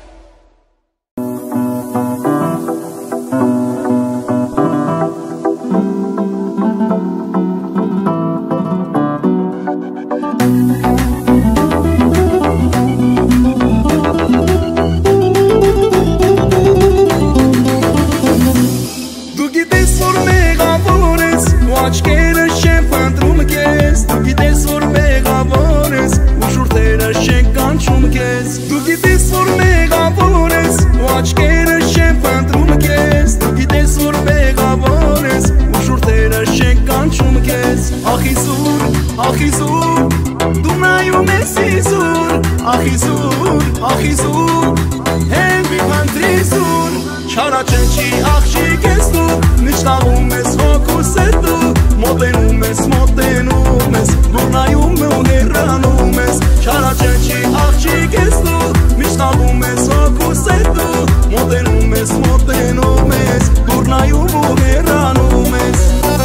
Tu ghites vorbe gavones, oachkere shem pantrum kes. Tu ghites vorbe gavones, ushurtera shem kanchum kes. Tu ghites vorbe gavones, oachkere shem pantrum kes. Tu ghites vorbe gavones, ushurtera shem kanchum kes. Achizur, achizur, Dunayu mesizur. Achizur, achizur, Hemi pantrizur. Չարա չնչի աղջիկ ես դու, նշտաղում ես հոգուս է դու. Մոտենում ես, մոտենում ես, լուրնայում ու հեռանում ես. Չարա չնչի աղջիկ ես դու, նշտաղում ես հոգուս է դու. Մոտենում ես, մոտենում ես, լուրնայում ու հեռանում ես.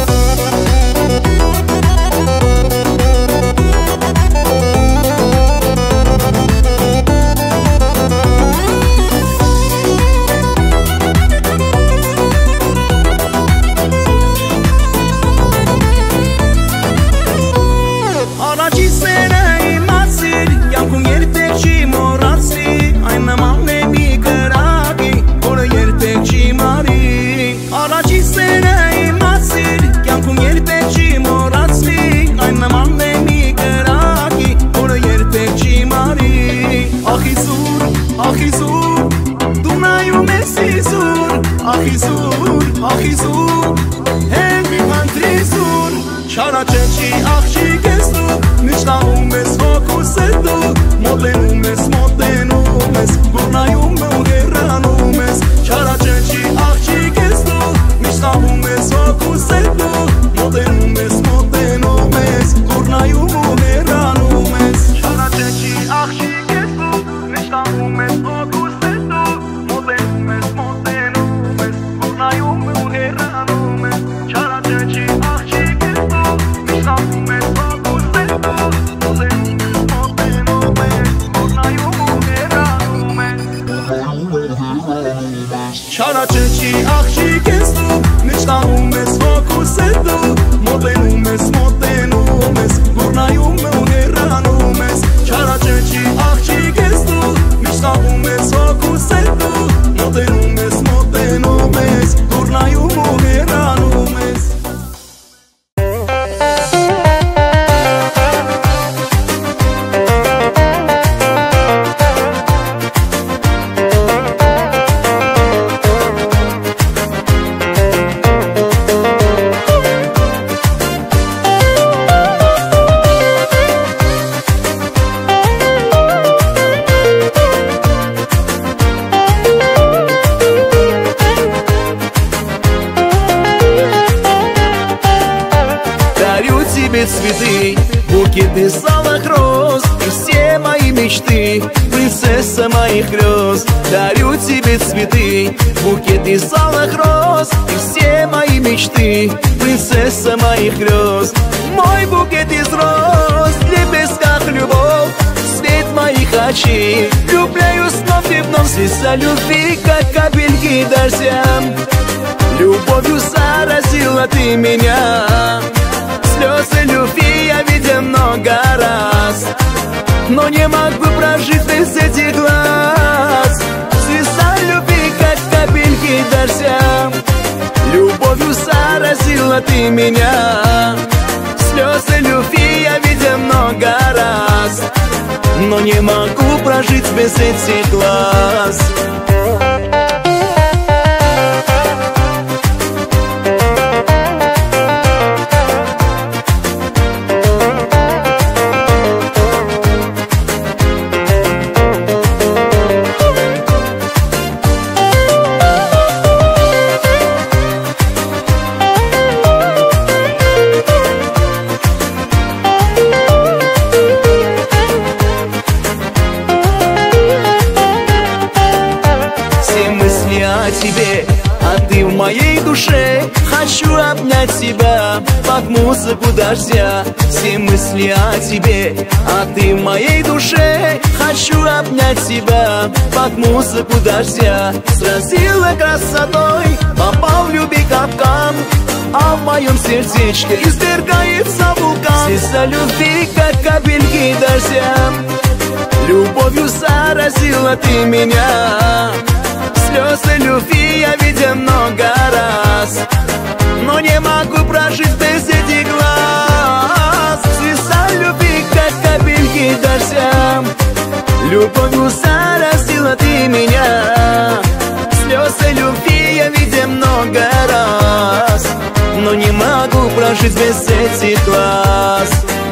Achizur, Dunayu mesizur. Achizur, achizur, Hemi pantrizur. Չարա չնչի աղջիկ ես դու, նշտաղում ես հոգուս է դու. Մոտենում ես, մոտենում ես, լուրնայում ու հեռանում ես. Չարա չնչի աղջիկ ես դու, նշտաղում ես հոգուս է դու. Մոտենում ես, մոտենում ես, լուրնայում ու հեռանում ես. Չարա չնչի աղջիկ ես դու, նշտաղում ես հոգուս է դու. Մոտենում ես, մոտենում ես, լուրնայում ու հեռանում ես. Չարա չնչի աղջիկ ես դու, նշտաղում ես հոգուս է դու. Մոտենում ես, մոտենում ես, լուրնայում ու հեռանում ես. Չարա չնչի աղջիկ ես դու, նշտաղում ես հոգուս է դու. Մոտենում ես, մոտենում ես, լուրնայում ու հեռանում ես. Չարա չնչի աղջիկ ես դու, նշտաղում ես հոգուս է դու. Մոտենում ես, մոտենում ես, լուրնայում ու հեռանում ես. принцесса моих грез. Дарю тебе цветы, букет из алых роз и все мои мечты, принцесса моих грез. Мой букет из роз, в лепестках любовь, свет моих очей. Влюбляю снов и вновь, слеза любви, как капельки дождя. Любовью заразила ты меня, слезы любви я видел много раз, но не могу прожить без этих глаз. Слеза любви, как капельки дождя. Любовью заразила ты меня, слезы любви я видел много раз, но не могу прожить без этих глаз. Тебе, а ты в моей душе. Хочу обнять тебя под музыку дождя. Все мысли о тебе, а ты в моей душе. Хочу обнять тебя под музыку дождя. Сразила красотой, попал в любви капкан, а в моем сердечке извергается вулкан. Слеза любви, как капельки дождя. Любовью заразила ты меня, слезы любви я видел много раз, но не могу прожить без этих глаз. Слеза любви, как капельки дождя. Любовью заразила ты меня, слезы любви я видел много раз, но не могу прожить без этих глаз.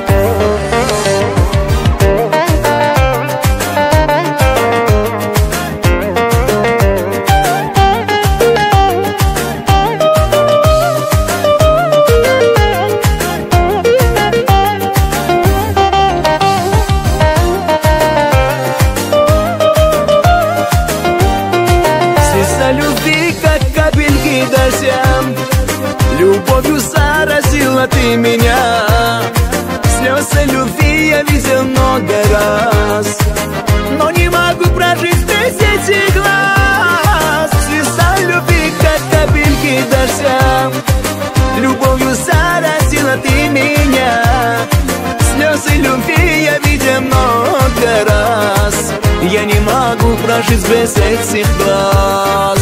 Любви, как капельки дождя. Любовью заразила ты меня, слезы любви я видел много раз, но не могу прожить без этих глаз. Слеза любви, как капельки дождя. Любовью заразила ты меня, слезы любви я видел много раз, я не могу прожить без этих глаз.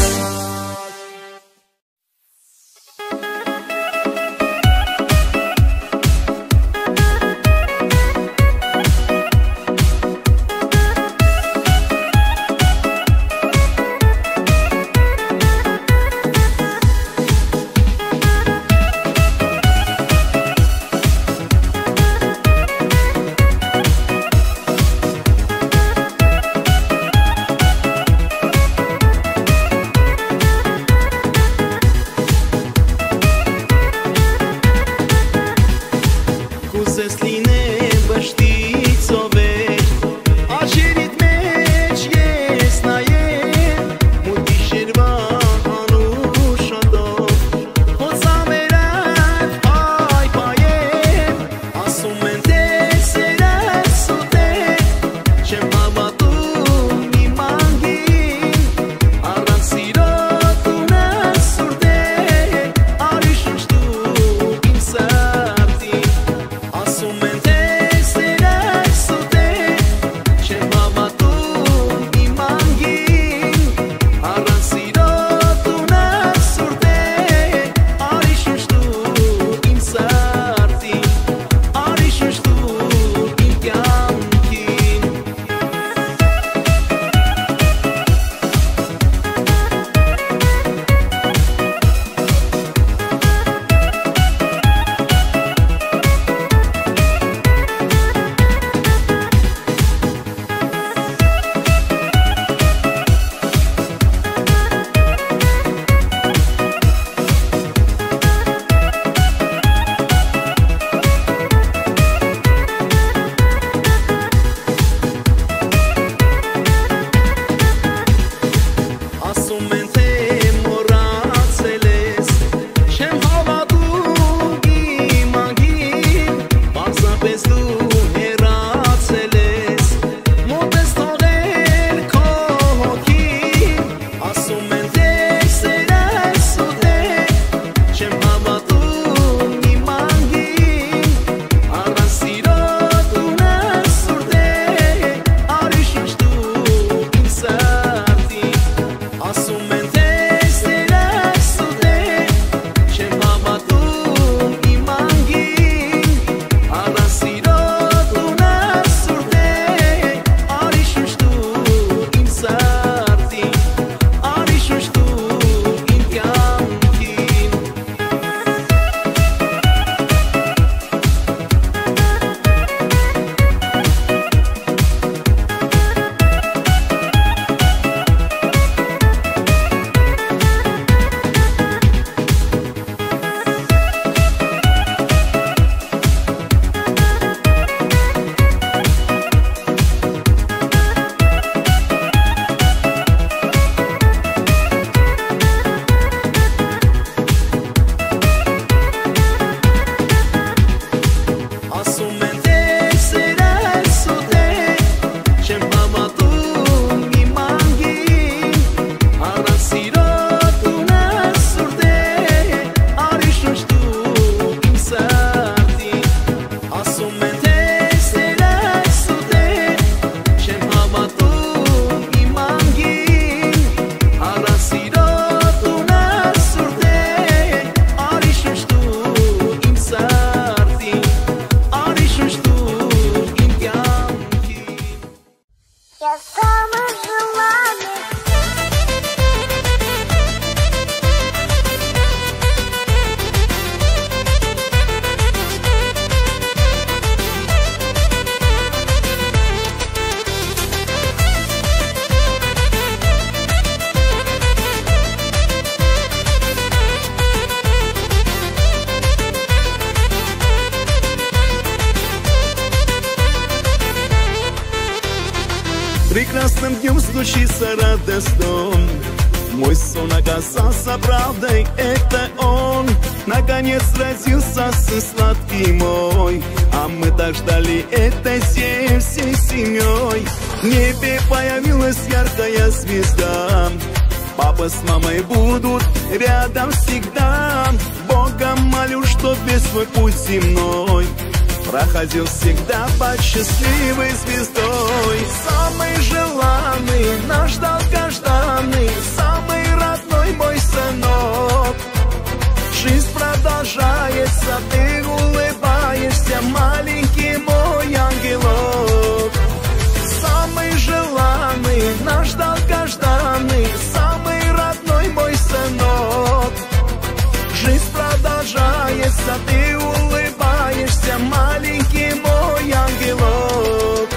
случится радостным. Мой сон оказался правдой, это он. Наконец родился сын сладкий мой, а мы так ждали этой всей, всей семьей. В небе появилась яркая звезда, папа с мамой будут рядом всегда. Бога молю, чтоб весь свой путь земной проходил всегда под счастливой звездой. Самый желанный, наш долгожданный, самый родной мой сынок. Жизнь продолжается, ты улыбаешься, маленький мой ангелок. Самый желанный, наш долгожданный, самый родной мой сынок. Жизнь продолжается, ты улыбаешься, маленький мой ангелок.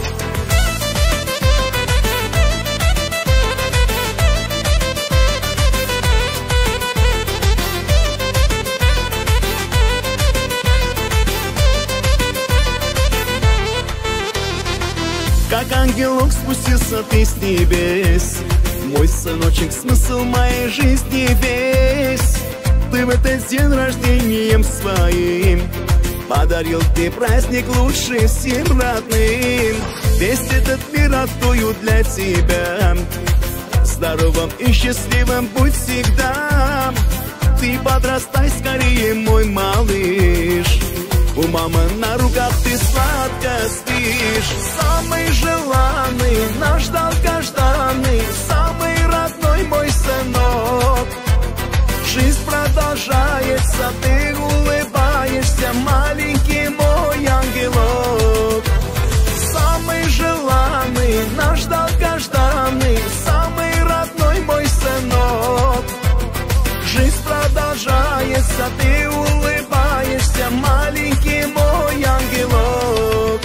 Как ангелок спустился ты с небес, мой сыночек, смысл моей жизни весь. Ты в этот день рождением своим подарил ты праздник лучший всем родным. Весь этот мир открою для тебя, здоровым и счастливым будь всегда. Ты подрастай скорее, мой малыш, у мамы на руках ты сладко спишь. Самый желанный, наш долгожданный, самый родной мой сынок. Жизнь продолжается, ты улыбаешься, маленький мой ангелок. Самый желанный, наш долгожданный, самый родной мой сынок. Жизнь продолжается, ты улыбаешься, маленький мой ангелок.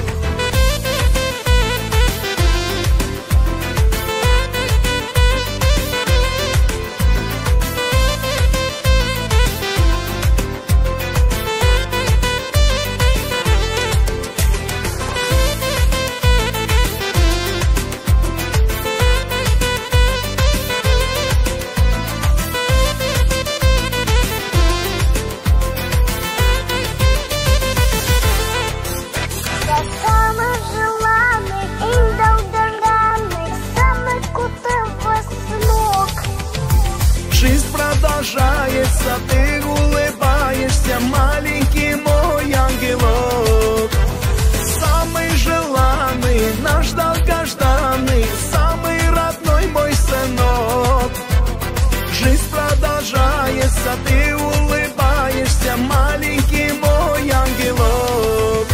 Продолжается, ты улыбаешься, маленький мой ангелок. Самый желанный, наш долгожданный, самый родной мой сынок. Жизнь продолжается, ты улыбаешься, маленький мой ангелок.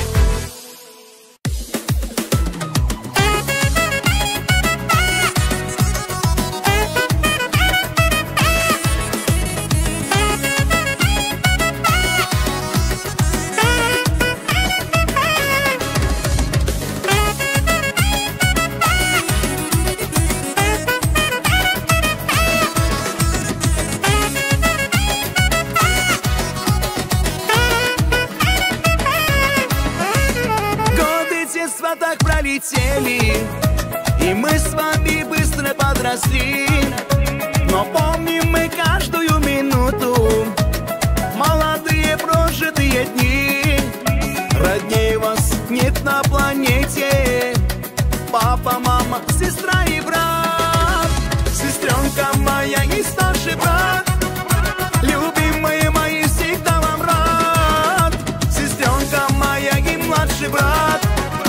Так пролетели, и мы с вами быстро подросли. Но помним мы каждую минуту, молодые прожитые дни. Роднее вас нет на планете, папа, мама, сестра и брат. Сестренка моя и старший брат, любимые мои, всегда вам рад. Сестренка моя и младший брат,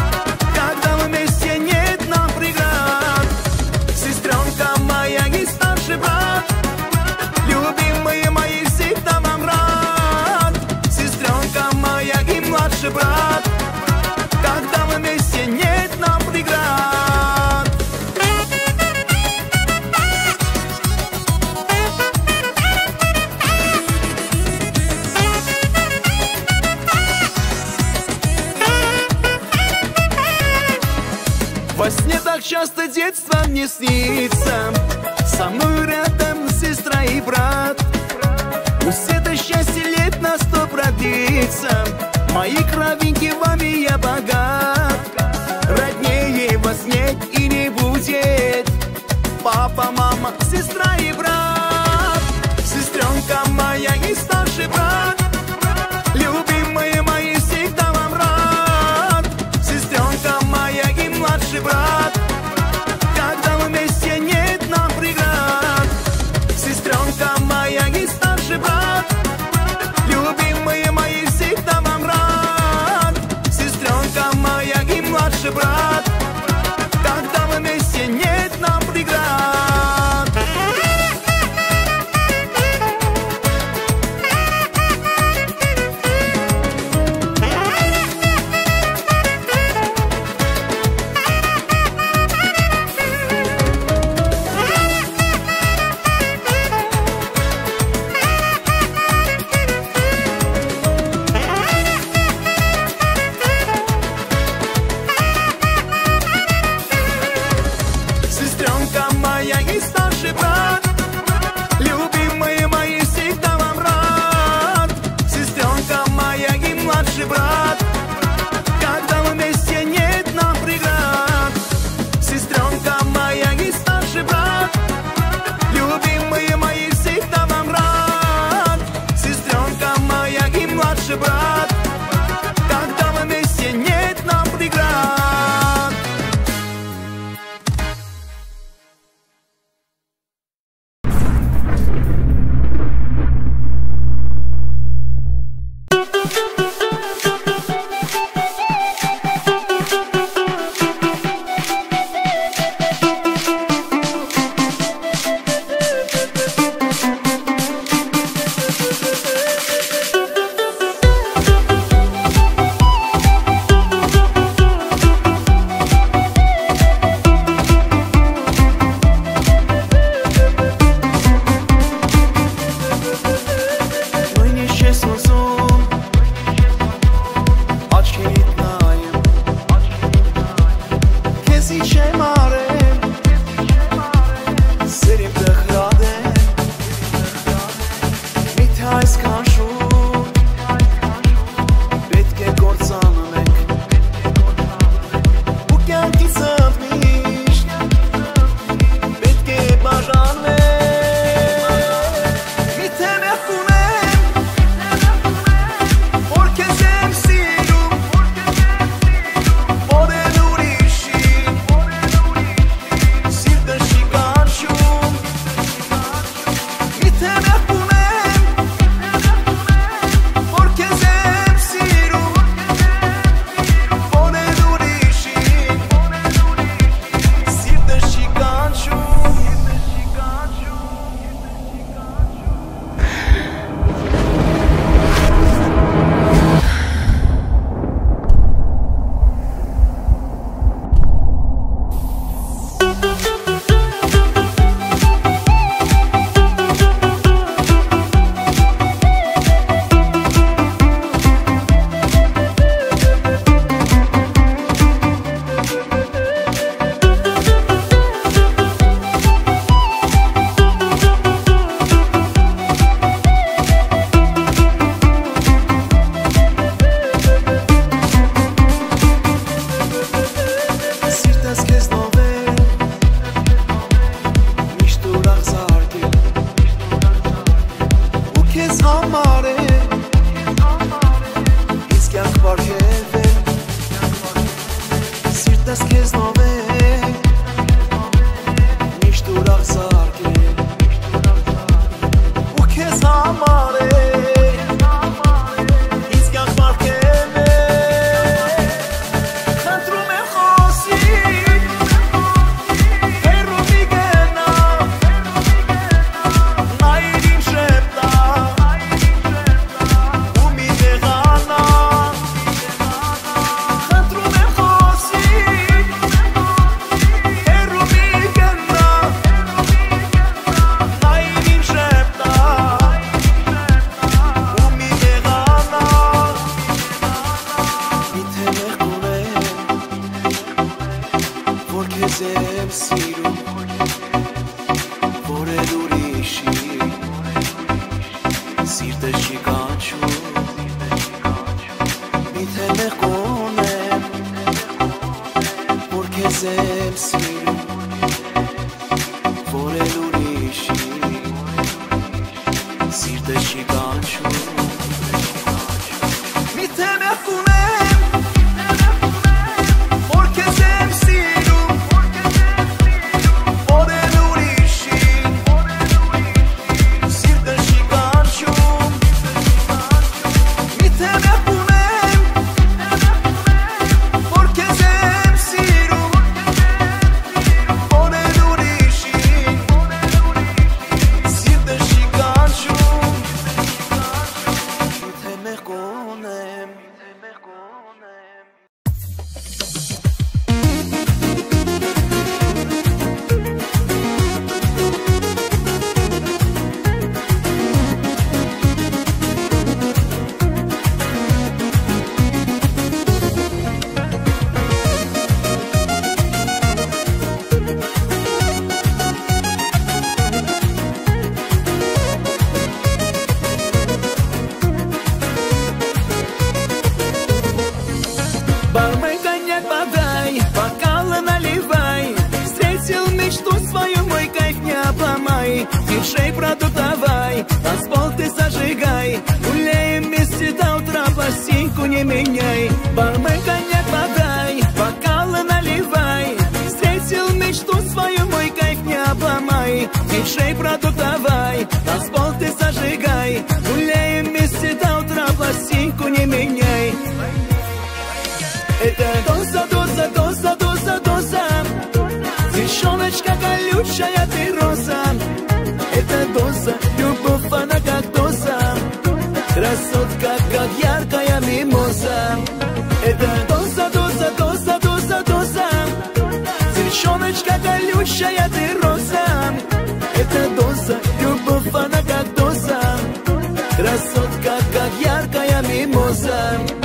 брат, любимые мои, всегда вам рад. Сестренка моя и младший брат, когда мы вместе, нет нам преград. Во сне так часто детство мне снится, со мной рядом сестра и брат. Пусть это счастье лет на сто продлится, мои кровинки, вами я богат. Роднее вас нет и не будет, дед, папа, мама, сестра и брат, сестренка моя и старший брат, любимые мои, всегда вам рад. Сестренка моя и младший брат, когда вместе нет нам преград. Сестренка моя и старший брат, любимые мои, всегда вам рад. Сестренка моя и младший брат, когда вместе нет нам преград. Сестренка моя и старший брат, любимые мои, всегда вам рад. Сестренка моя и младший брат, когда вместе нет нам преград. Сестренка моя и старший брат, любимые мои, всегда вам рад. Сестренка моя и младший брат, когда вместе нет нам преград. Porque sempre Shej pra do ta vaj, asfalt e sa shregaj, Uleje me se dau trapa si ku një me njej. E të dosa, dosa, dosa, dosa, dosa, si shone qka ka luqa ja ti rosa. E të dosa, ju bëfana kak dosa, krasot kak kak jarka ja mimosa. E të dosa, dosa, dosa, dosa, dosa, si shone qka ka luqa ja ti rosa. E të dosa, ju bëfana kak dosa, krasot kak kak jarka ja mimosa.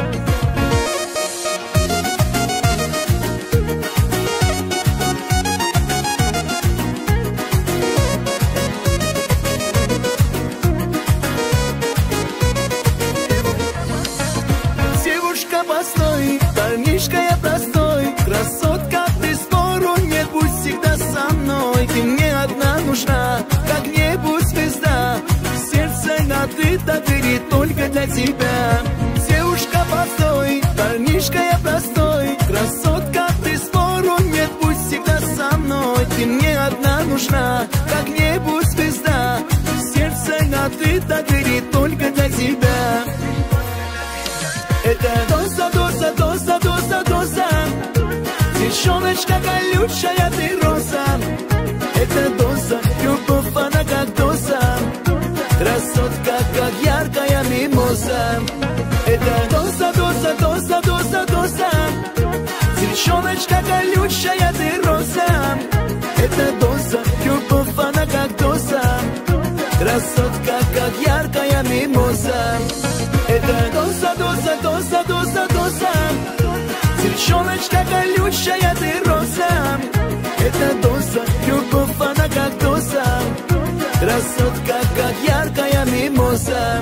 Парнишка я простой, красотка ты спору нет, будь всегда со мной. Ты мне одна нужна, как-нибудь звезда. Сердце на ты, так и только для тебя. Девушка постой, парнишка я простой, красотка ты спору нет, будь всегда со мной. Ты мне одна нужна, как-нибудь звезда. Сердце на ты, так и только для тебя. Это доса, доса, доса, доса, доса, девчоночка колючая ты роза. Это доса, любовь она как доса, красотка как яркая мимоза. Это доса, доса, доса, доса, доса, девчоночка колючая ты роза. Это доса, любовь она как доса, красотка как яркая мимоза. Это доса, доса, доса, доса, доса, девчоночка колючая ты роза. Это доса, любовь она как доса, красотка как яркая мимоза.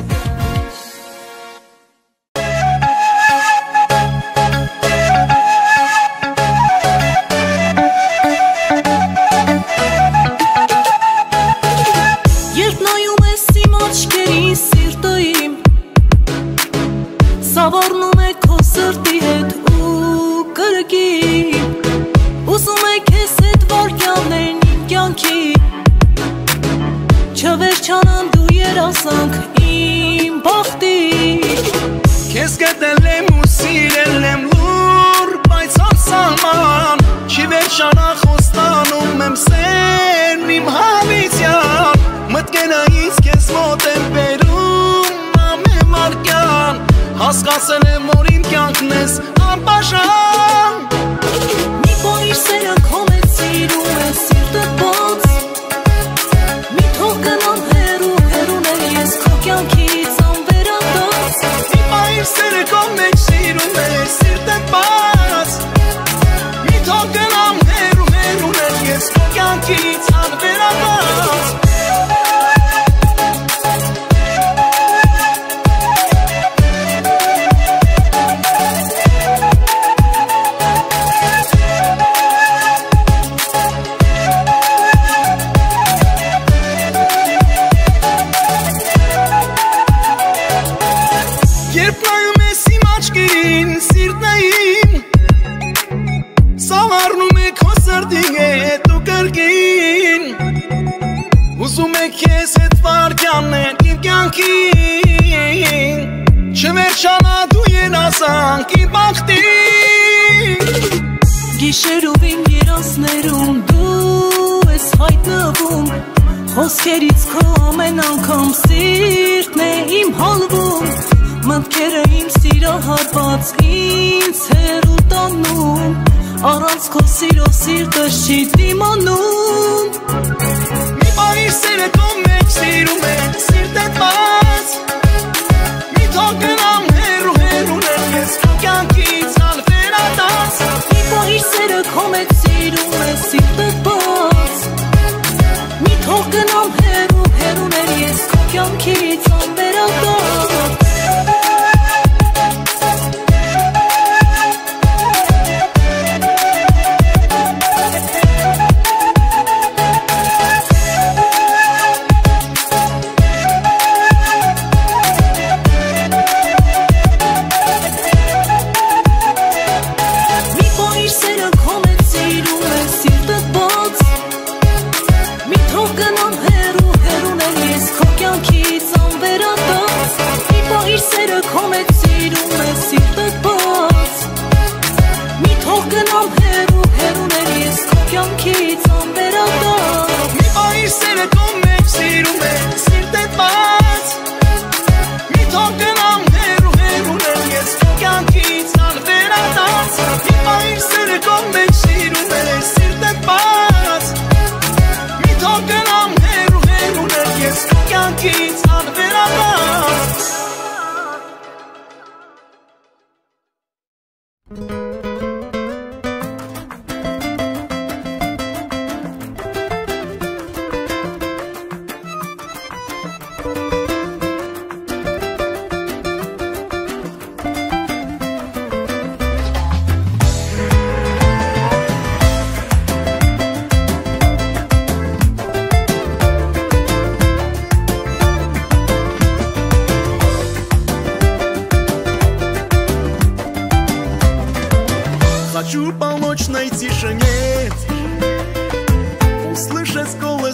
Սավառնում է քո սրտի հետ ու կրկին, ուզում է քեզ հետ վարկյաններն իմ կյանքի, չվերջանան դու երազանք իմ բախտի։ Քեզ գտել եմ ու սիրել եմ լուր, բայց անսահման, չի վերջանա խոստանում եմ սերն իմ հավիտյան, մտքերից քեզ մոտ եմ բերում ամեն վարկյան, հասկացել եմ որ իմ կյանքն ես անբաժան։ Մի բան իր սերը քո մեջ սիրում է սիրտը բաց, մի թող գնամ հեռու հեռուներ ես քո կյանքից անվերադարձ։ Մի բան իր սերը քո մեջ սիրում է սիրտը բաց, մի թող գնամ հեռու հեռուներ ես քո կյանքից անվերադարձ։ Երբ նայում ես իմ աչքերին, սիրտն է իմ, սավառնում է քո սրտի հետ ու կրկին, ուզում է քեզ հետ վարկյաններ իմ կյանքին, չվերջանա դու երազանք իմ բախտին։ Գիշերով իմ երազներում դու ես հայտնվում, խոսքերից քո ամեն անգամ սիրտն է իմ հալվում, մտքերը իմ սիրահարված ինձ հեռու տանում, առանց քո սիրո սիրտս չի դիմանում։ Մի բան իր սերը քո մեջ սիրում է սիրտը բաց, մի թող գնամ հեռու հեռուներ ես քո կյանքից անվերադարձ։ Մի բան իր սերը քո մեջ սիրում է սիրտը բաց, մի թող գնամ հեռու հեռուներ ես քո կյանքից անվերադարձ։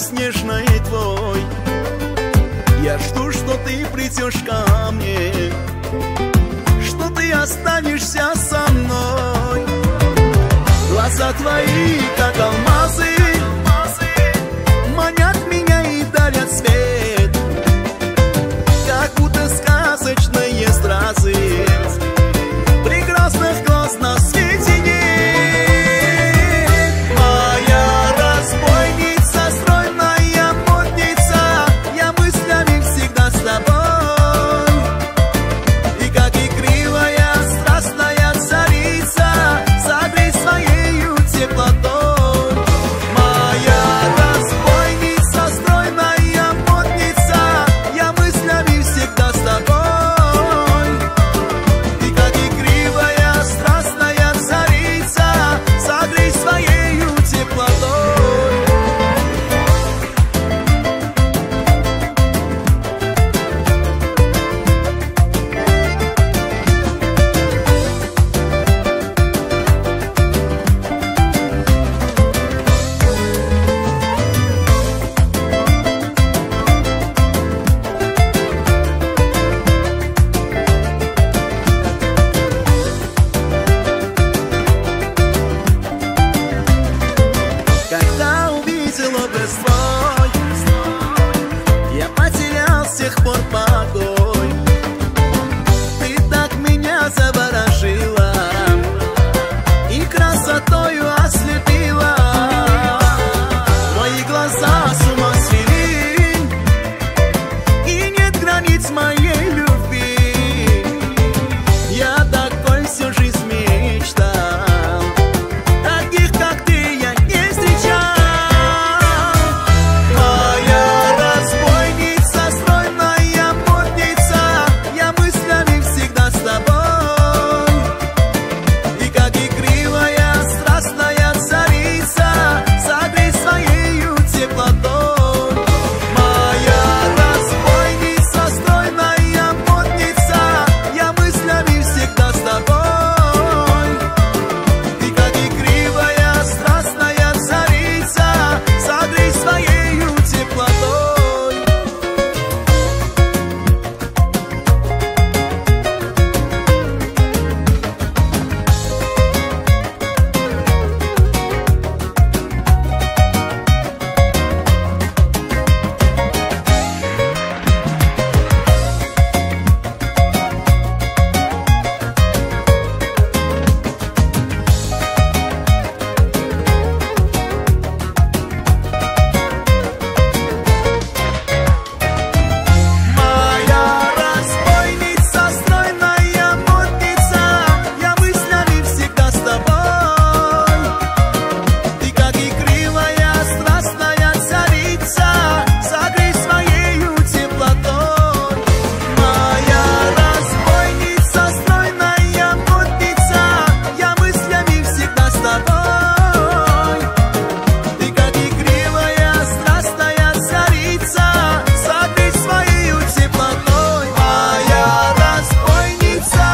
снежной твой. Я жду, что ты придешь ко мне, что ты останешься со мной. Глаза твои, как алмазы, манят меня и дарят свет, как будто сказочные стразы. Прекрасных глаз на свете нет. Моя разбойница, стройная модница, я мыслями всегда с тобой. И как игривая, страстная царица, согрей своею теплотой. Моя разбойница, стройная модница, я мыслями всегда с тобой. И как игривая, страстная царица, согрей своею теплотой. Когда увидел образ твой, я потерял с тех пор покой. Ты так меня заворожила и красотою ослепила. Твои глаза с ума свели, и нет границ моей любви. Я такой всю жизнь мечтал, таких как ты я не встречал. Моя разбойница, стройная модница, я мыслями всегда с тобой. И как игривая, страстная царица, согрей своею теплотой. Моя разбойница, стройная модница, я мыслями всегда с тобой. И как игривая, страстная царица, согрей своею теплотой. Моя разбойница, стройная модница, я мыслями всегда с тобой. Ты как игривая, страстная царица, согрей своею теплотой. Моя разбойница, стройная модница, я мыслями всегда с тобой. Ты как игривая, страстная царица, согрей своею теплотой. Моя разбойница.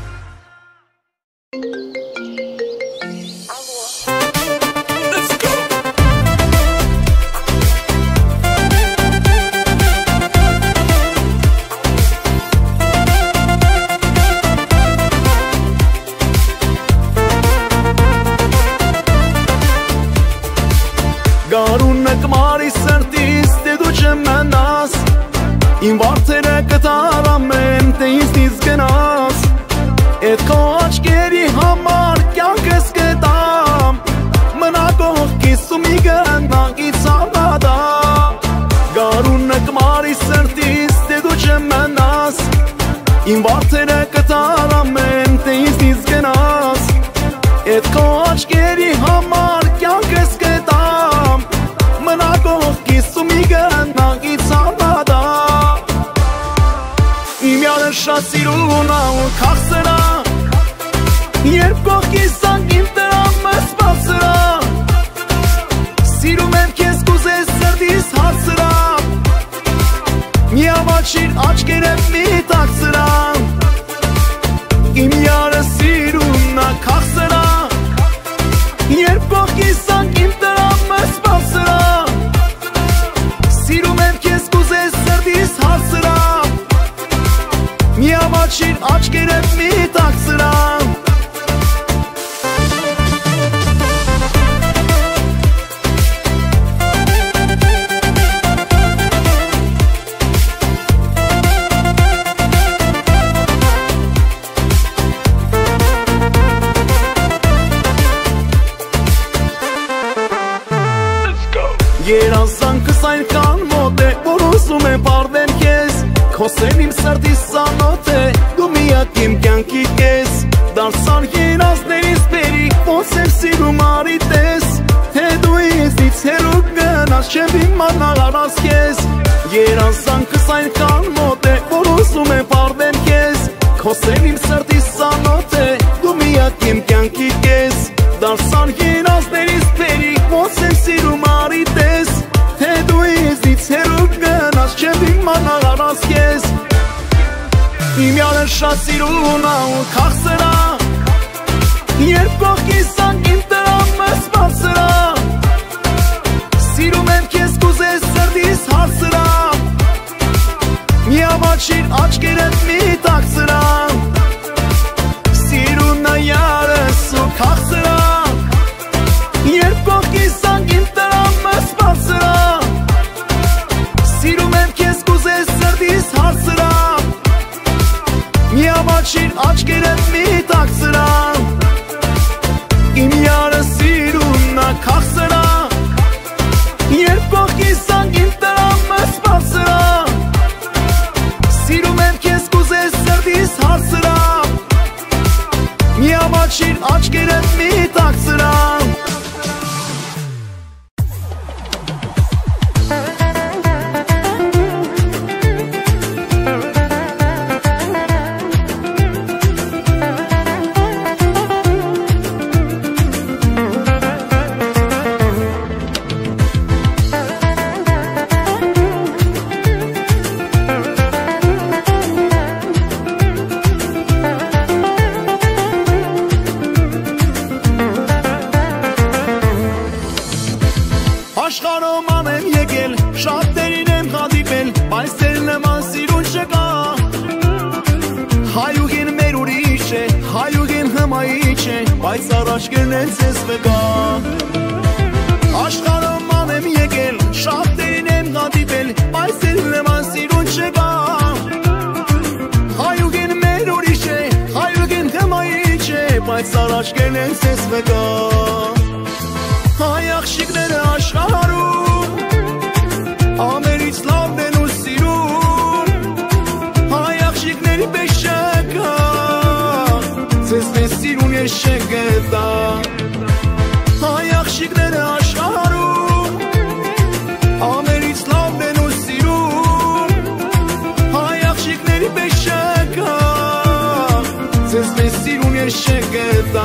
Garună këmari sërtis të duqe me nas, i mbartëre këta ramen të isni zgënas. E t'ka qkeri hamar kja kës këtam, më na kohë kisu mi gëna i canada. Garună këmari sërtis të duqe me nas, i mbartëre këta ramen të isni zgënas. E t'ka qkeri hamar kja kës këtam, më na kohë kisu mi gëna i canada. I mjarën shasiruna u kaksëra, jerp kohë kisa njim të ramë spasëra. Siru me m'kjes kuze sërdis hasëra, një amaqin aqkere mi taksëra. I mjarën siruna kaksëra, jerp kohë kisa njim të ramë spasëra. Երազանքս այնքան մոտ է, որ ուզում եմ պարվեմ քեզ Քոսեն իմ սրտի սանոթ է, դու միակ իմ կյանքի կես Դարձան երազներից բերի, ոնց եմ սիրում արիտես Թե դու ինձնից հեռու գնաս, չեմ իմանալ առանց քեզ Երազանքս այնքան մոտ է, որ ուզում եմ պարվեմ քեզ Քոսեն իմ սրտի սանոթ է, դու միակ իմ կյանքի կես Դարձան երազներից բերի, ոնց եմ սիրում արիտես Թե դու ինձնից հեռու գնաս, չեմ իմանալ առանց քեզ Իմ յարը շատ սիրուն ա ու քաղցրա Երբ կողքիս անկին տրամս բացրա Սիրում եմ քեզ կուզես սրտիս հարցրա Մի ամաչիր աչքերդ մի տակցրա Սիրուն ա յարս ու քաղցրա Երբ կողքիս անկին տրամս բացրա Սիրում եմ քեզ կուզես սրտիս հարցրա Մի ամաչիր աչքերդ մի տակցրա Իմ յարը սիրուն ա քաղցրա Երբ կողքիս անկին տրամս բացրա Սիրում եմ քեզ կուզես սրտիս հարցրա Մի ամաչիր աչքերդ մի տակցրա Աշխարհում անեմ եկել, շատերին եմ հանդիպել, բայց ձեր նման սիրուն չկա Հայուհին մեր ուրիշ է, հայուհին հմայիչ է, բայց առաջ կրնեն ձեզ վկա Աշխարհում անեմ եկել, շատերին եմ հանդիպել, բայց ձեր նման սիրուն չկա Հայուհին մեր ուրիշ է, հայուհին հմայիչ է, բայց առաջ կրնեն ձեզ վկա Հայ աղջիկները աշխարհում ամենից լավն են ու սիրում Հայ աղջիկների պես չկա ձեզ պես սիրուն ես չգտա Հայ աղջիկները աշխարհում ամենից լավն են ու սիրում Հայ աղջիկների պես չկա ձեզ պես սիրուն ես չգտա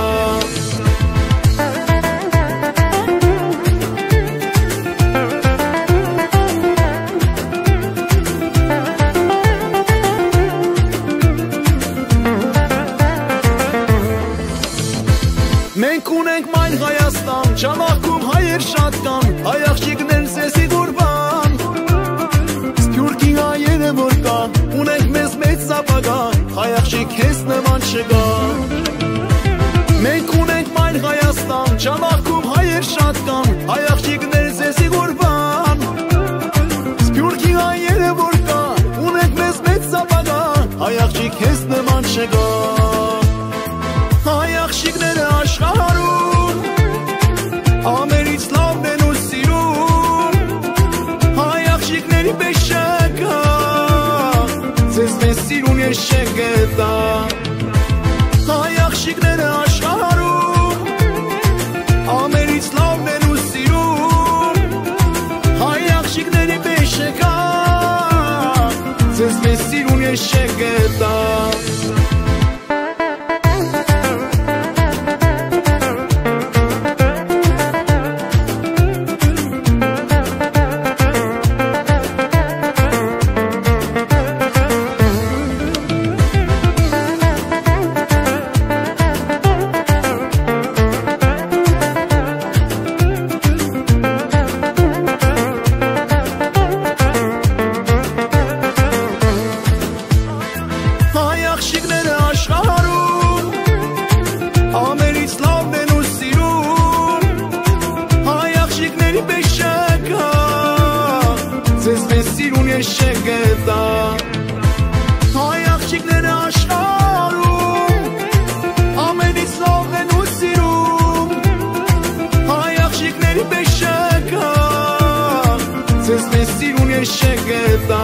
Մենք ունենք մայն Հայաստան, ճանաքում հայեր շատ կան, հայ աղջիկներն սեսի գուրբան Սփյուռքի հայերը որ կա, ունենք մեզ մեծ ապագա, հայ աղջիկ հես նման չկա Մենք ունենք մայն Հայաստան, ճանաքում հայեր շատ կան, հայ աղջիկներն սեսի գուրբան Սփյուռքի հայերը որ կա, ունենք մեզ մեծ ապագա, հայ աղջիկ հես նման չկա Հայ աղջիկները աշխարհում ամենից լավն են ու սիրում Հայ աղջիկների պես չկա ձեզ պես սիրուն ես չգտա Հայ աղջիկները աշխարհում ամենից լավն են ու սիրում Հայ աղջիկների պես չկա ձեզ պես սիրուն ես չգտա se stessi unë e sheketa.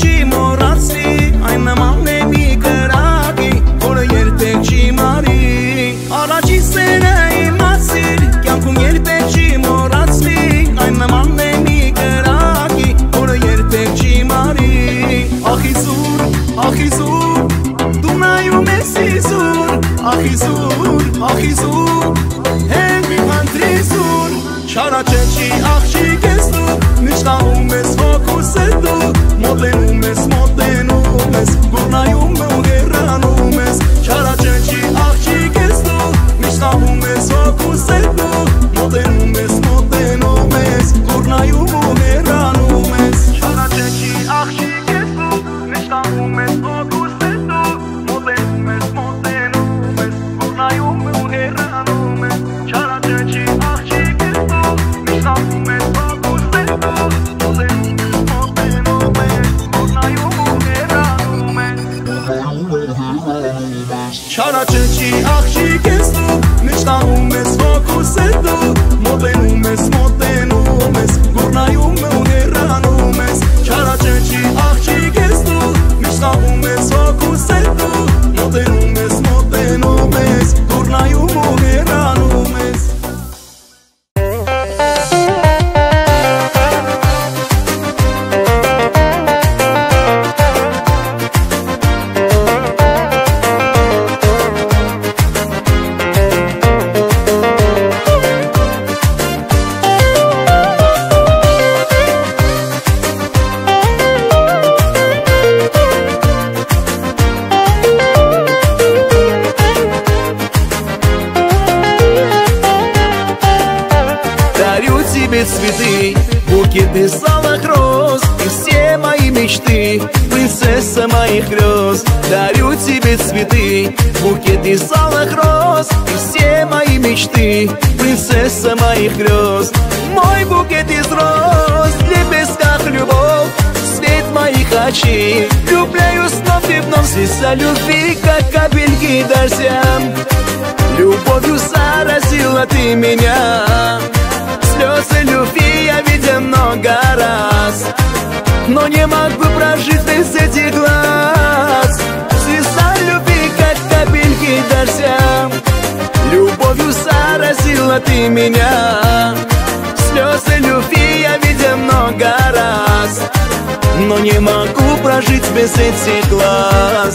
Ai në manë e mi këraki, por e jerë tek qimari dur, ach izur Hen mi pantrizur Shara qeqi ach qikestu Nishta umes fokusetu Modlen umes, modlen umes Gurna jume u herran umes Shara qeqi ach qikestu Nishta umes fokusetu Modlen umes, modlen umes Gurna jume u herran umes Shara qeqi ach qikestu Nishta umes fokusetu Modlen umes, modlen umes Gurna jume u herran umes Shara qeqi ach qikestu Nishta umes fokusetu Modlen umes, modlen umes Gurna jume u herran umes Shara qeqi ach qikestu Nishta umes fokusetu Modlen umes, modlen umes Gurna jume u herran umes Shara qeqi ach qikestu Nishta umes fokusetu Modlen umes, modlen umes Gurna jume u herran umes Цветы, букет из алых роз И все мои мечты, принцесса моих грез Дарю тебе цветы, букет из алых роз И все мои мечты, принцесса моих грез Мой букет из роз, в лепестках любовь Свет моих очей, влюбляю снов и вновь Слеза любви, как капельки дождя Любовью заразила ты меня Слезы любви я видел много раз Но не могу прожить без этих глаз Слеза любви, как капельки дождя Любовью заразила ты меня Слезы любви я видел много раз Но не могу прожить без этих глаз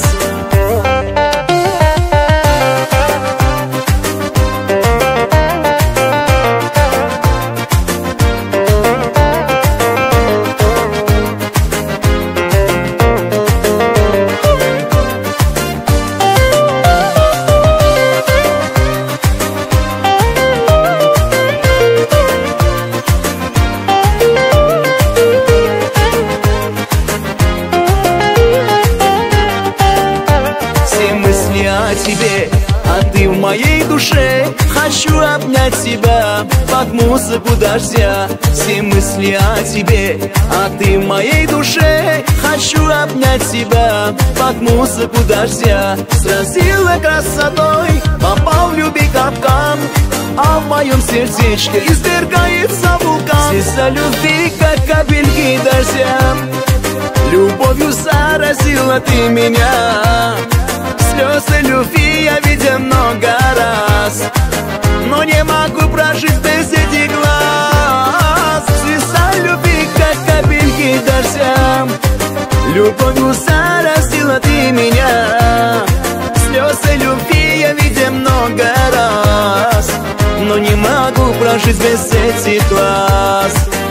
тебе, а ты в моей душе Хочу обнять тебя под музыку дождя Все мысли о тебе, а ты в моей душе Хочу обнять тебя под музыку дождя Сразила красотой, попал в любви капкан А в моем сердечке извергается вулкан Слеза любви, как капельки дождя Любовью заразила ты меня Слезы любви я видел много раз Но не могу прожить без этих глаз Слеза любви, как капельки дождя Любовью заразила ты меня Слезы любви я видел много раз Но не могу прожить без этих глаз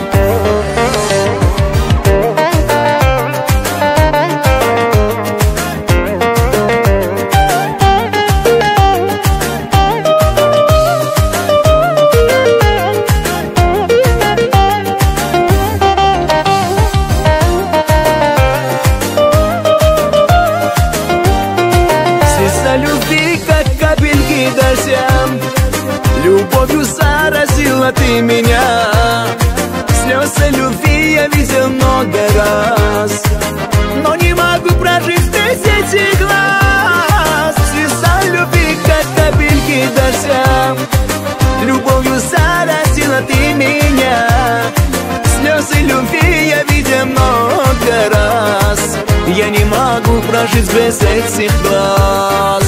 Любовью заразила ты меня Слезы любви я видел много раз Но не могу прожить без этих глаз Слеза любви, как капельки дождя Любовью заразила ты меня Слезы любви я видел много раз Я не могу прожить без этих глаз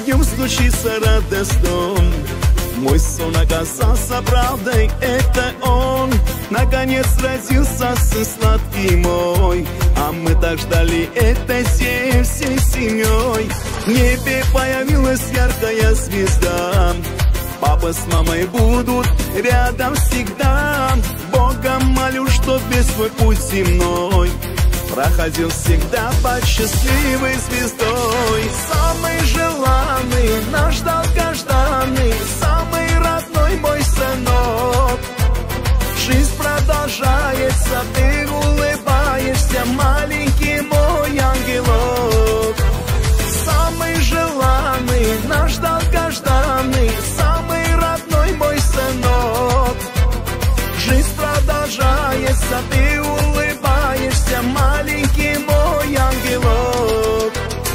днем случится радостным. Мой сон оказался правдой, это он. Наконец родился сын сладкий мой. А мы так ждали этой всей, всей семьей. В небе появилась яркая звезда. Папа с мамой будут рядом всегда. Богом молю, чтоб весь свой путь земной проходил всегда под счастливой звездой. Самый желанный, наш долгожданный, самый родной мой сынок. Жизнь продолжается, ты улыбаешься, маленький мой ангелок. Самый желанный, наш долгожданный, самый родной мой сынок. Жизнь продолжается, ты улыбаешься, маленький мой ангелок.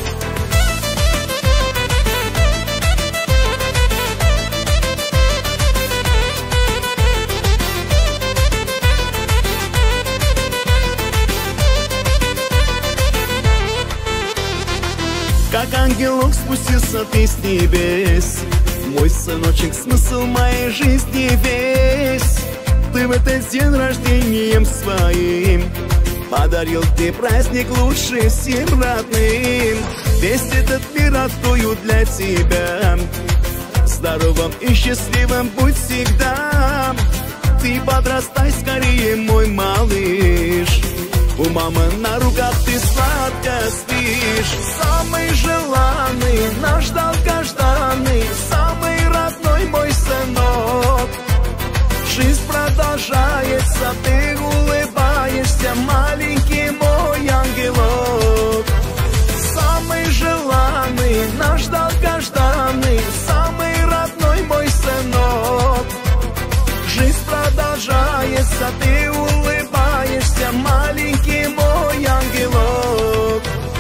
Как ангелок спустился ты с небес, мой сыночек, смысл моей жизни весь. Ты в этот день рождением своим подарил ты праздник лучший всем родным. Весь этот мир открою для тебя, здоровым и счастливым будь всегда. Ты подрастай скорее, мой малыш, у мамы на руках ты сладко спишь. Самый желанный, наш долгожданный, самый родной мой сынок. Жизнь продолжается, ты улыбаешься, маленький мой ангелок. Самый желанный, наш долгожданный, самый родной мой сынок. Жизнь продолжается, ты улыбаешься, маленький мой ангелок.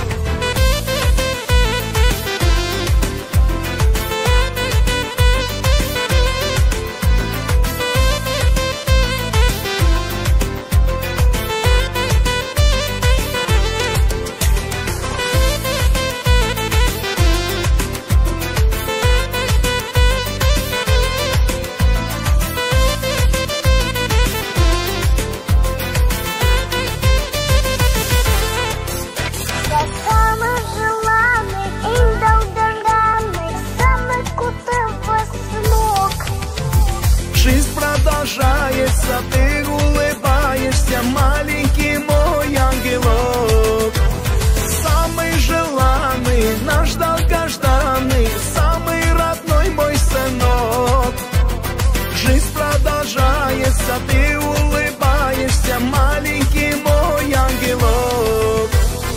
Продолжается, ты улыбаешься, маленький мой ангелок. Самый желанный, наш долгожданный, самый родной мой сынок. Жизнь продолжается, ты улыбаешься, маленький мой ангелок.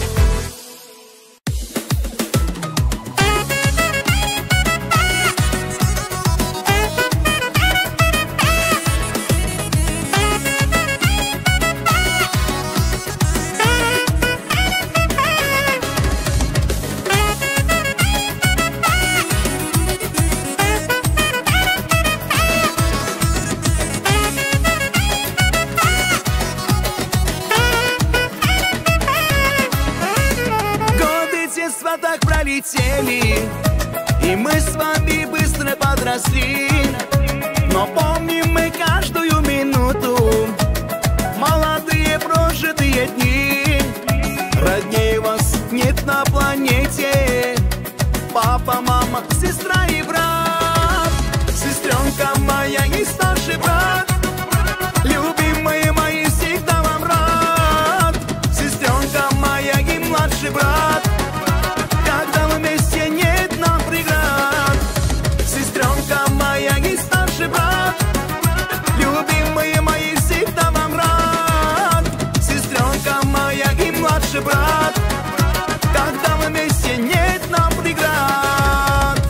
Так пролетели, и мы с вами быстро подросли. Но помним мы каждую минуту, молодые прожитые дни. Роднее вас нет на планете, папа, мама, сестра и брат. Сестренка моя и старший брат, любимые мои, всегда вам рад. Сестренка моя и младший брат, вместе нет нам преград. Сестренка моя и старший брат, любимые мои, всегда вам рад. Сестренка моя и младший брат, когда вместе нет нам преград.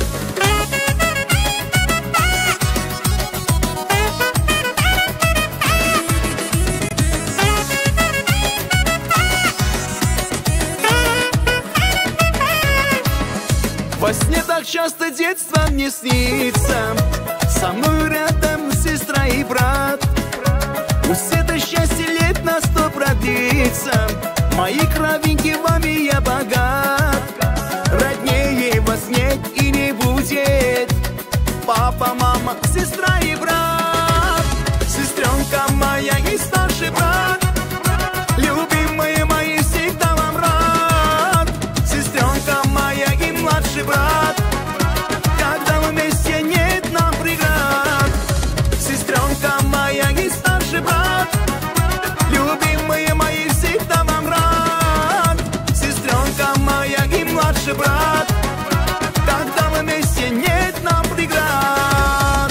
Во сне так часто детство мне снится, со мной рядом сестра и брат. Пусть это счастье лет на сто продлится, мои кровинки, вами я богат. Роднее вас нет и не будет. мама, сестра и брат. Сестренка моя и старший брат, любимые мои, всегда вам рад. Сестренка моя и младший брат, когда вместе нет нам преград. Сестренка моя и старший брат, любимые мои, всегда вам рад. Сестренка моя и младший брат, когда вместе нет нам преград.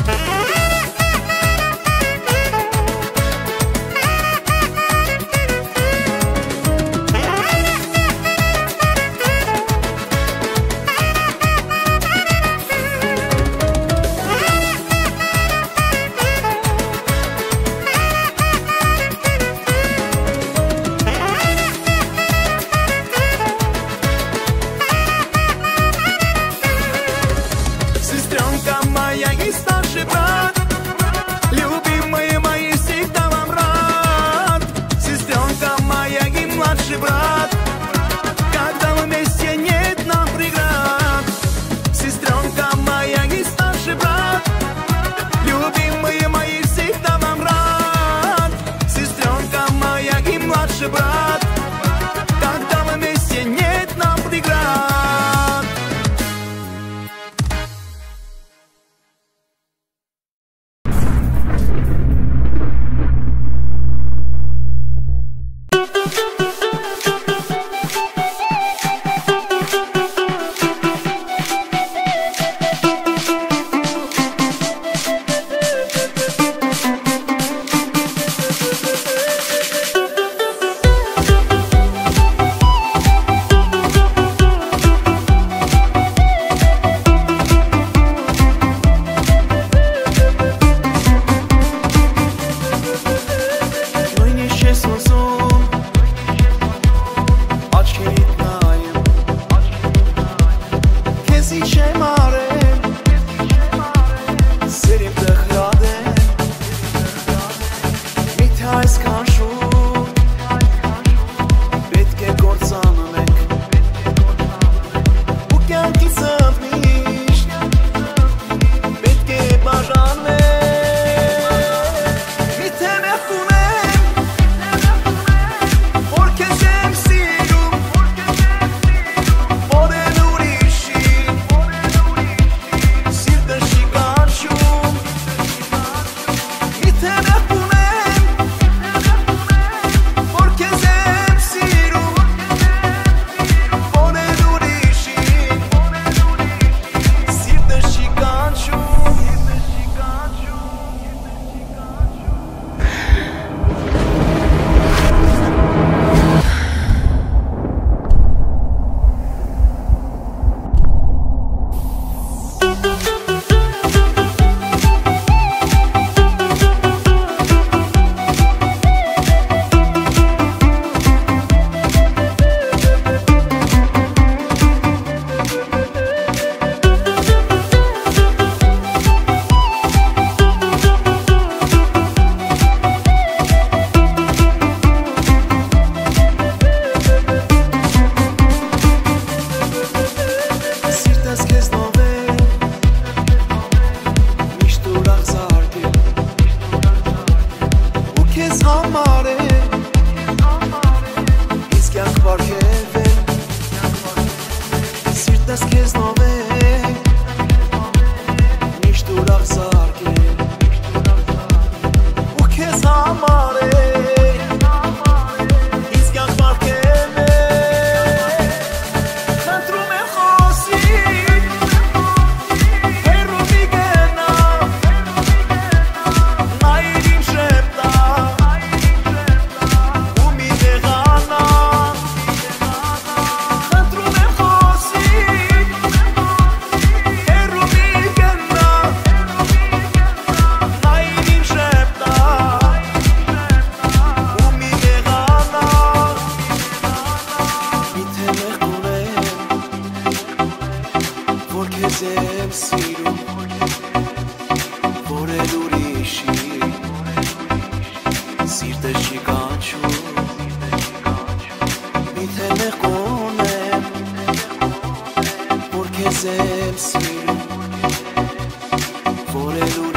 Сестренка моя и старший брат, любимые мои, всегда вам рад. Сестренка моя и младший брат, когда вместе нет нам преград. Сестренка моя и старший брат, любимые мои, всегда вам рад. Сестренка моя и младший брат, когда вместе нет нам преград. եմ սիրում, որ էլ ուրիշի սիրտը չի կանչում, միթե նեղկոն եմ, որ քեզ եմ սիրում, որ էլ ուրիշի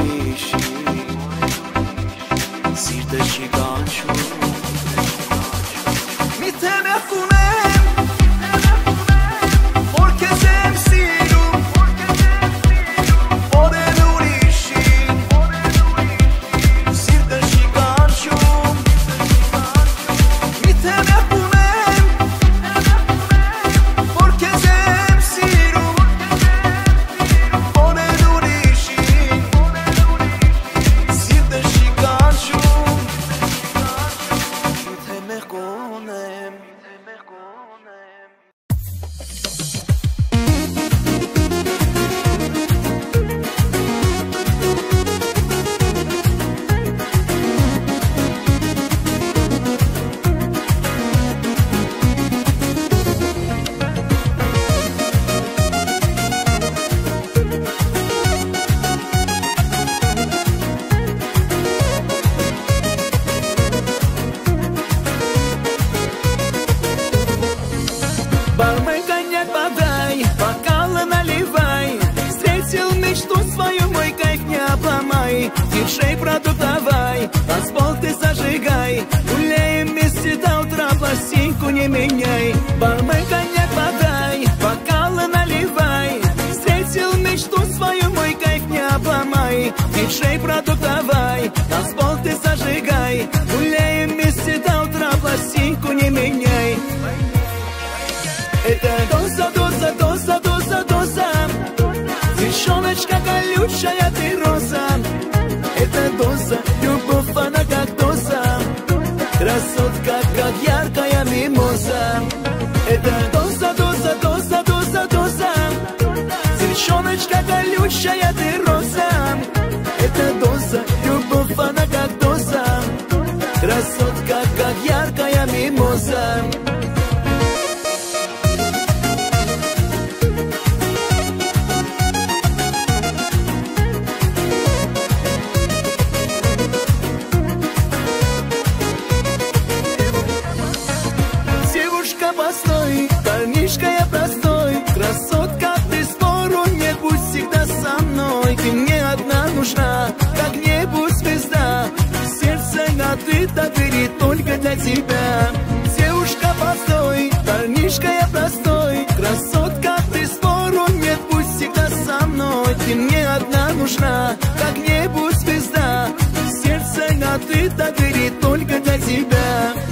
Սիրտը չի կանչում Մի թեմ եղկունեմ Որ կեզ եմ սիրում Օրեն ուրիշին Սիրտը չի կանչում Մի թեմ եղկունեմ Որ կեզ եմ սիրում Օրեն ուրիշին Սիրտը չի կանչում Մի թեմ եղկունեմ Бармен коньяк подай, бокалы наливай Встретил мечту свою, мой кайф не обломай Диджей продукт давай, танцпол ты зажигай Гуляем вместе до утра, пластинку не меняй Бармен коньяк подай, бокалы наливай Встретил мечту свою, мой кайф не обломай Диджей продукт давай, танцпол ты зажигай Гуляем вместе до утра, пластинку не меняй Это доза, доза, доза, доза, доза Девчоночка колючая, ты роза Это доза, любовь, она как доза Красотка, как яркая мимоза Это доза, доза, доза, доза, доза Девчоночка колючая, ты роза Это доза, любовь, она как доза Красотка, как яркая мимоза Постой, парнишка я простой Красотка, ты спору нет, будь всегда со мной Ты мне одна нужна, как небу звезда Сердце открыто, двери только для тебя Девушка, постой, парнишка я простой Красотка, ты спору нет, будь всегда со мной Ты мне одна нужна, как небу звезда Сердце открыто, двери только для тебя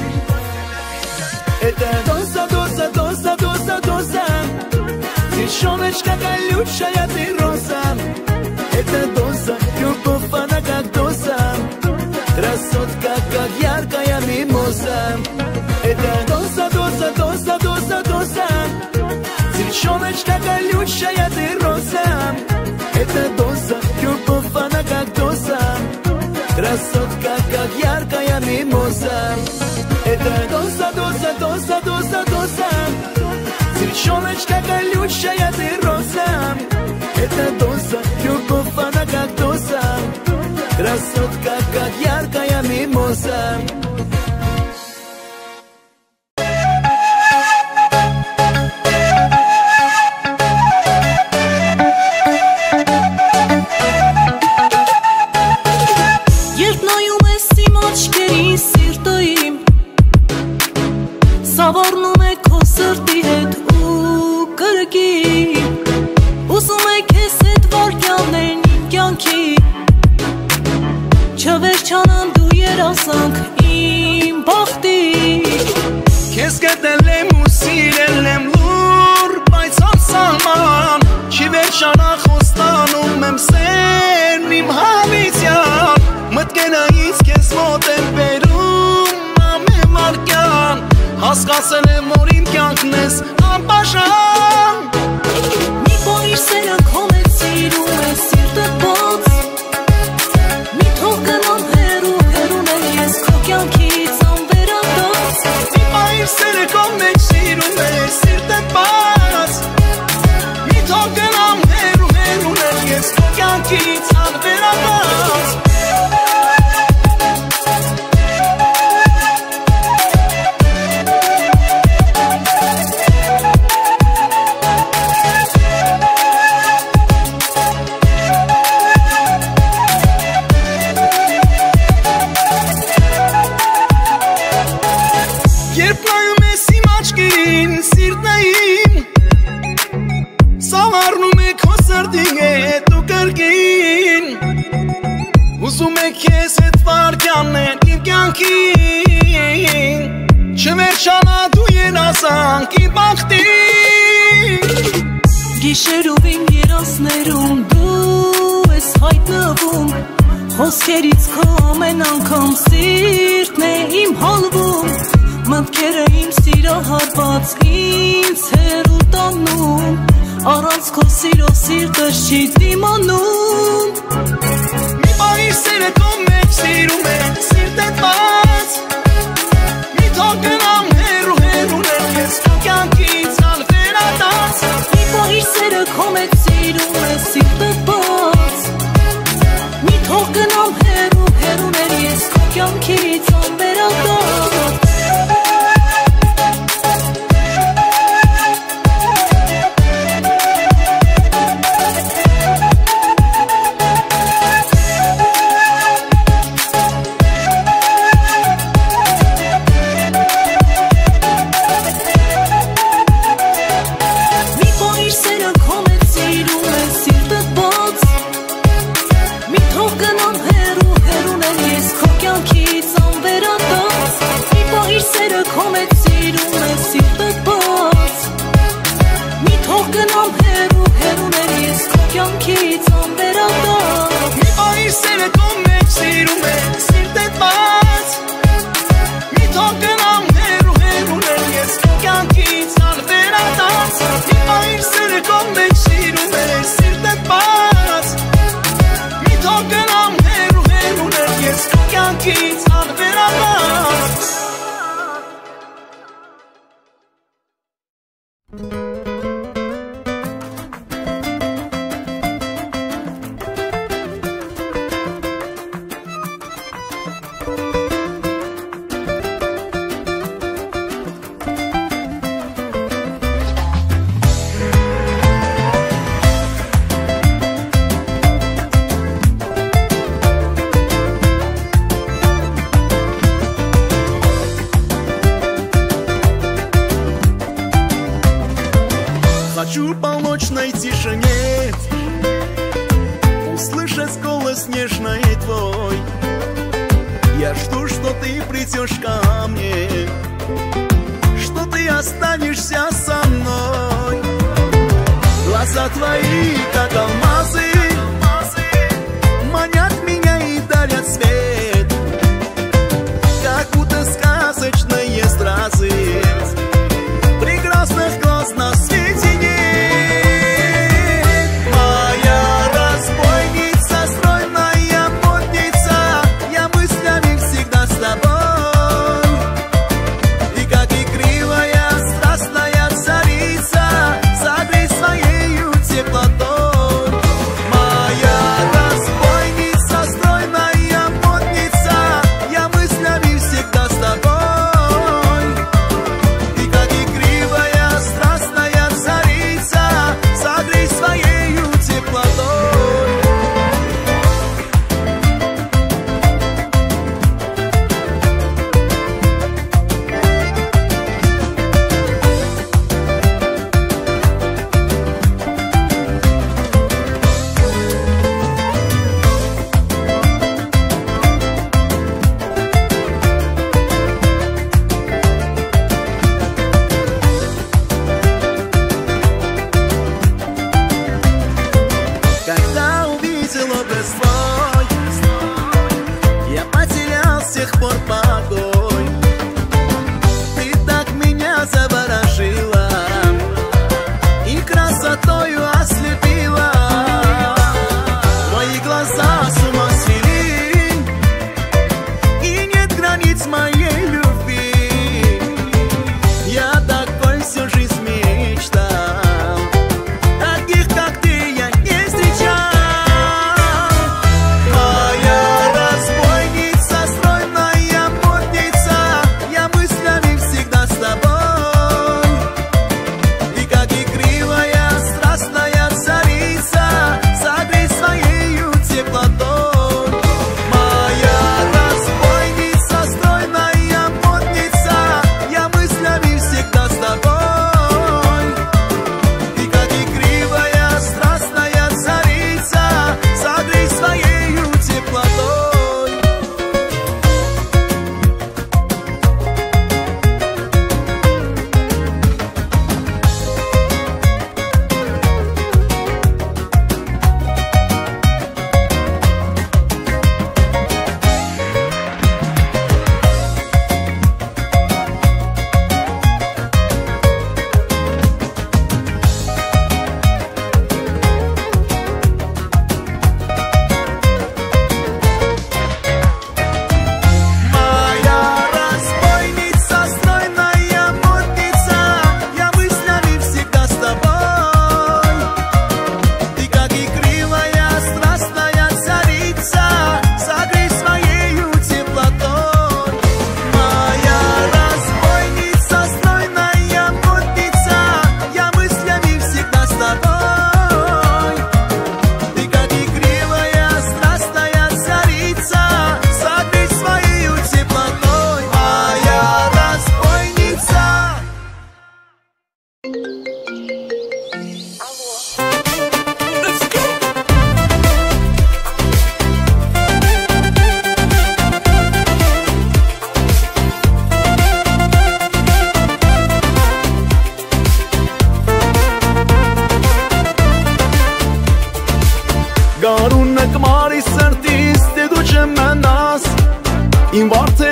Это доза, доза, доза, доза, доза Девчоночка колючая, ты роза Это доза, любовь, она как доза Красотка, как яркая мимоза Это доза, доза, доза, доза, доза Девчоночка колючая, ты роза Это доза, любовь, она как доза Красотка, как яркая мимоза Это доза, доза, доза, доза, доза Девчоночка колючая, ты роза Это доза, любовь, она как доза Красотка, как яркая мимоза Երբ նայում ես իմ աչքերին սիրտը իմ Սավառնում է քո սրտի հետ ու կրկին Ուզում է քեզ հետ վարկյաններն իմ կյանքի Չվերջանան դու երազանք իմ բախտի Քեզ գտել եմ ու սիրել եմ լուր Բայց անսահման Չի վերջանա խոստանում եմ սերն իմ հավիտյան Մտքերից քեզ մոտ եմ բերում ամեն վարկյան Հասկացել եմ, որ իմ կյանքն ես անբաժան Մի պահիր սերը քո մեջ սիրում է սիրտը բաց Մի թող գնամ հեռու հեռունել ես քո կյանքից անվերադարձ Մի պահիր սերը քո մեջ սիրում է սիրտը բաց Մի թող գնամ հեռու հեռունել ես քո կյանքից անվերադարձ կյանքին չվերջանալու են ասանքի բախտին Գիշերովին երասներում դու ես հայտնվում Խոսքերից քո ամեն անգամ սիրտն է իմ հալվում Մտքերը իմ սիրահարված ինձ հեռու տանում Առանց քո սիրո սիրտս չի դիմանում Մի պահիր սերը քո մեջ սիրում է սիրտդ բաց Մի թող գնամ հեռու հեռուներ ես քո կյանքից անվերադարձ Մի պահիր սերը քո մեջ սիրում է սիրտդ բաց Մի թող գնամ հեռու հեռուներ ես քո կյանքից անվերադարձ Хочу в полночной тишине услышать голос нежный твой. Я жду, что ты придешь ко мне, что ты останешься со мной. Глаза твои, как алмазы, манят меня и дарят свет, как будто сказочные стразы. Прекрасных глаз на свете нет. Моя разбойница, стройная модница, я мыслями всегда с тобой. И как игривая, страстная царица, согрей своею теплотой.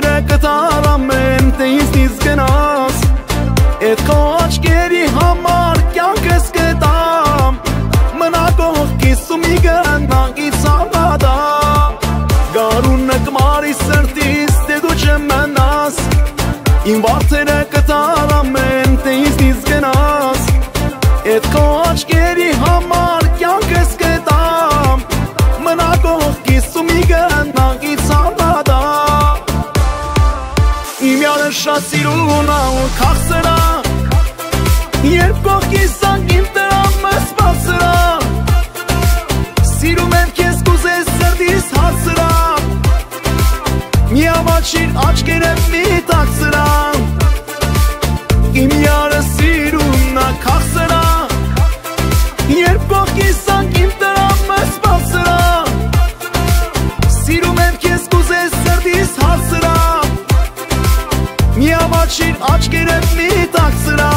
Բացերը կտարամ եմ, թե ինձնից գնաս Էդ քո աչքերի համար կյանքս կտամ Մնա կողքիս ու մի գնանքից ավադա Գարունը կմարի սրտիս, թե դու չմնաս Իմ բացերը կտարամ եմ, թե ինձնից գնաս Էդ քո աչքերի համար կյանքս կտամ Մնա կողքիս ու մի գնանքից ավադա Իմ յարը շատ սիրուն ու քաղցրա Երբ կողքիս անգին տրամը սպասրա Սիրում եմ քեզ կուզես սրտիս հարցրա Մի ամաչիր աչքերը մի տաքսրա Իմ յարը սիրուն ու քաղցրա Երբ կողքիս անգին տրամը սպասրա Սիրում եմ քեզ կուզես սրտիս հարցրա Մի ամաչիր աչքերը մի տաքսրա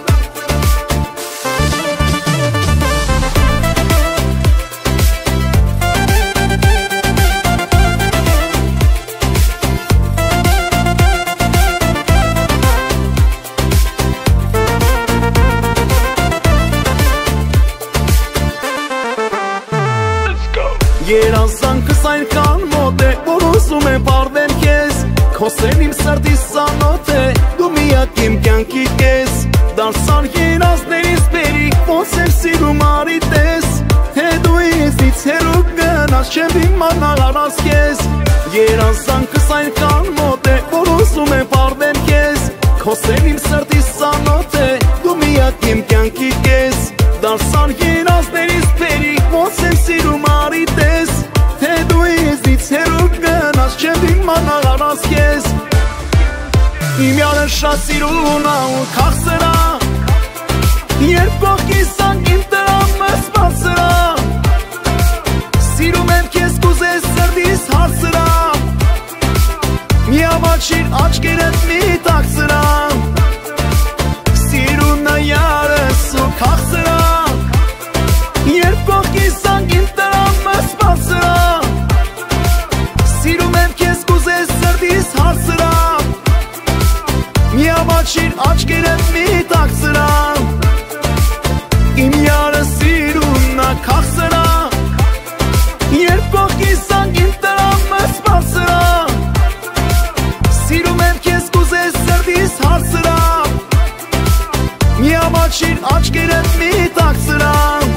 Երազանքս այնքան մոտ է, որ ուզում եմ պարվեմ քեզ Քոսել իմ սրտիս սանոտ է, դու միակ իմ կյանքի կես Դարձան երազներից բերիկ, ոնց եմ սիրում արիտես Թե դու ինձնից հեռու գնաս, չեմ իմանալ առանց քեզ Երազանքս այնքան մոտ է, որ ուզում եմ պարվեմ քեզ Քոսել իմ սրտիս սանոտ է, դու միակ իմ կյանքի կես Դարձան երազներից բերիկ, ոնց եմ սիրում արիտես Թե դու ինձնից հեռու գնաս, չեմ իմանալ առանց քեզ Իմ յարը շատ սիրուն ու քաղցրա Երբ կողքիս անգին տրամը սպասրա Սիրում եմ քեզ կուզես սրտիս հարցրա Մի ամաչիր աչքերդ մի տաքսրա Սիրուն է յարս ու քաղցրա Երբ կողքիս անգին տրամը սպասրա Սիրում եմ քեզ կուզես սրտիս հարցրա Մի ամաչիր աչքերդ մի տաքսրա Իմ յարը սիրուն է քաղցրա Երբ կողքիս անգին տրամը սպասրա Սիրում եմ քեզ կուզես սրտիս հարցրա Մի ամաչիր աչքերդ մի տաքսրա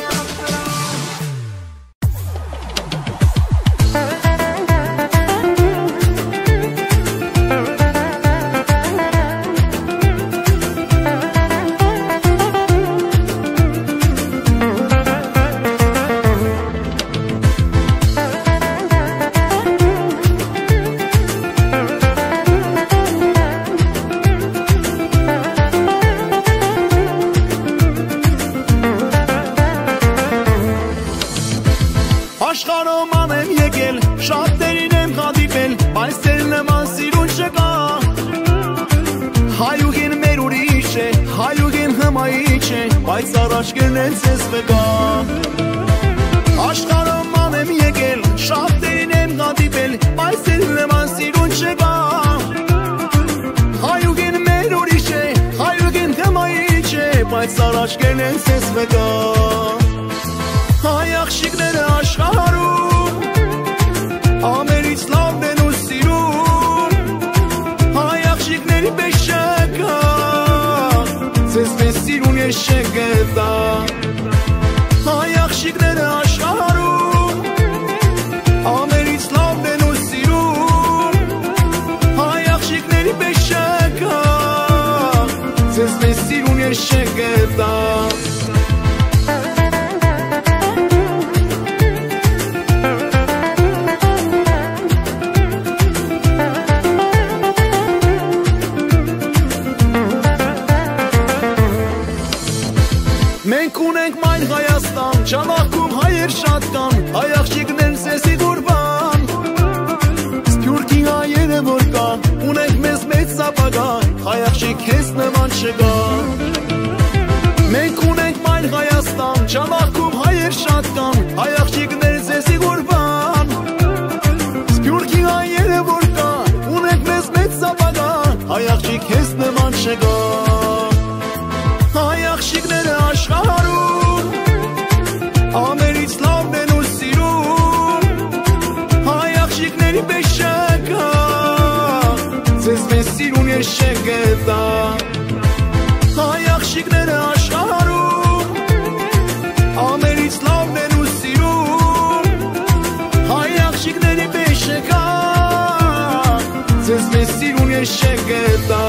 Աշխարհում եմ եկել, շատերին եմ հանդիպել, բայց ձեր նման սիրուն չկա Հայուհին մեր ուրիշ է, հայուհին հմայիչ է, բայց առաջ գնեն ձեզ վկա Աշխարհում եմ եկել, շատերին եմ հանդիպել, բայց ձեր նման սիրուն չկա Հայուհին մեր ուրիշ է, հայուհին հմայիչ է, բայց առաջ գնեն ձեզ վկա Հայ աղջիկները աշխարհում ամենից լավն են ու սիրում Հայ աղջիկների պես չկա ձեզ պես սիրուն ես չգտա Հայ աղջիկները աշխարհում ամենից լավն են ու սիրում Հայ աղջիկների պես չկա ձեզ պես սիրուն ես չգտա Մենք ունենք մայն Հայաստան, ճանաքում հայեր շատ կան, հայ աղջիկներն սեսի դուրբան Սփյուռքի հայերը որ կա, ունենք մեզ մեծ ապագա, հայ աղջիկ քեզ նման չկա Այ աղջիկ ես նման չգա Այ աղջիկները աշխարհում Ամենից լավն են ու սիրում Այ աղջիկների պես չգա Ձեզ մեզ սիրուն ես չգետա Այ աղջիկները աշխարհում Ամենից լավն են ու սիրում Այ աղջիկների պես չգա Ձեզ մեզ սիրուն ես չգետա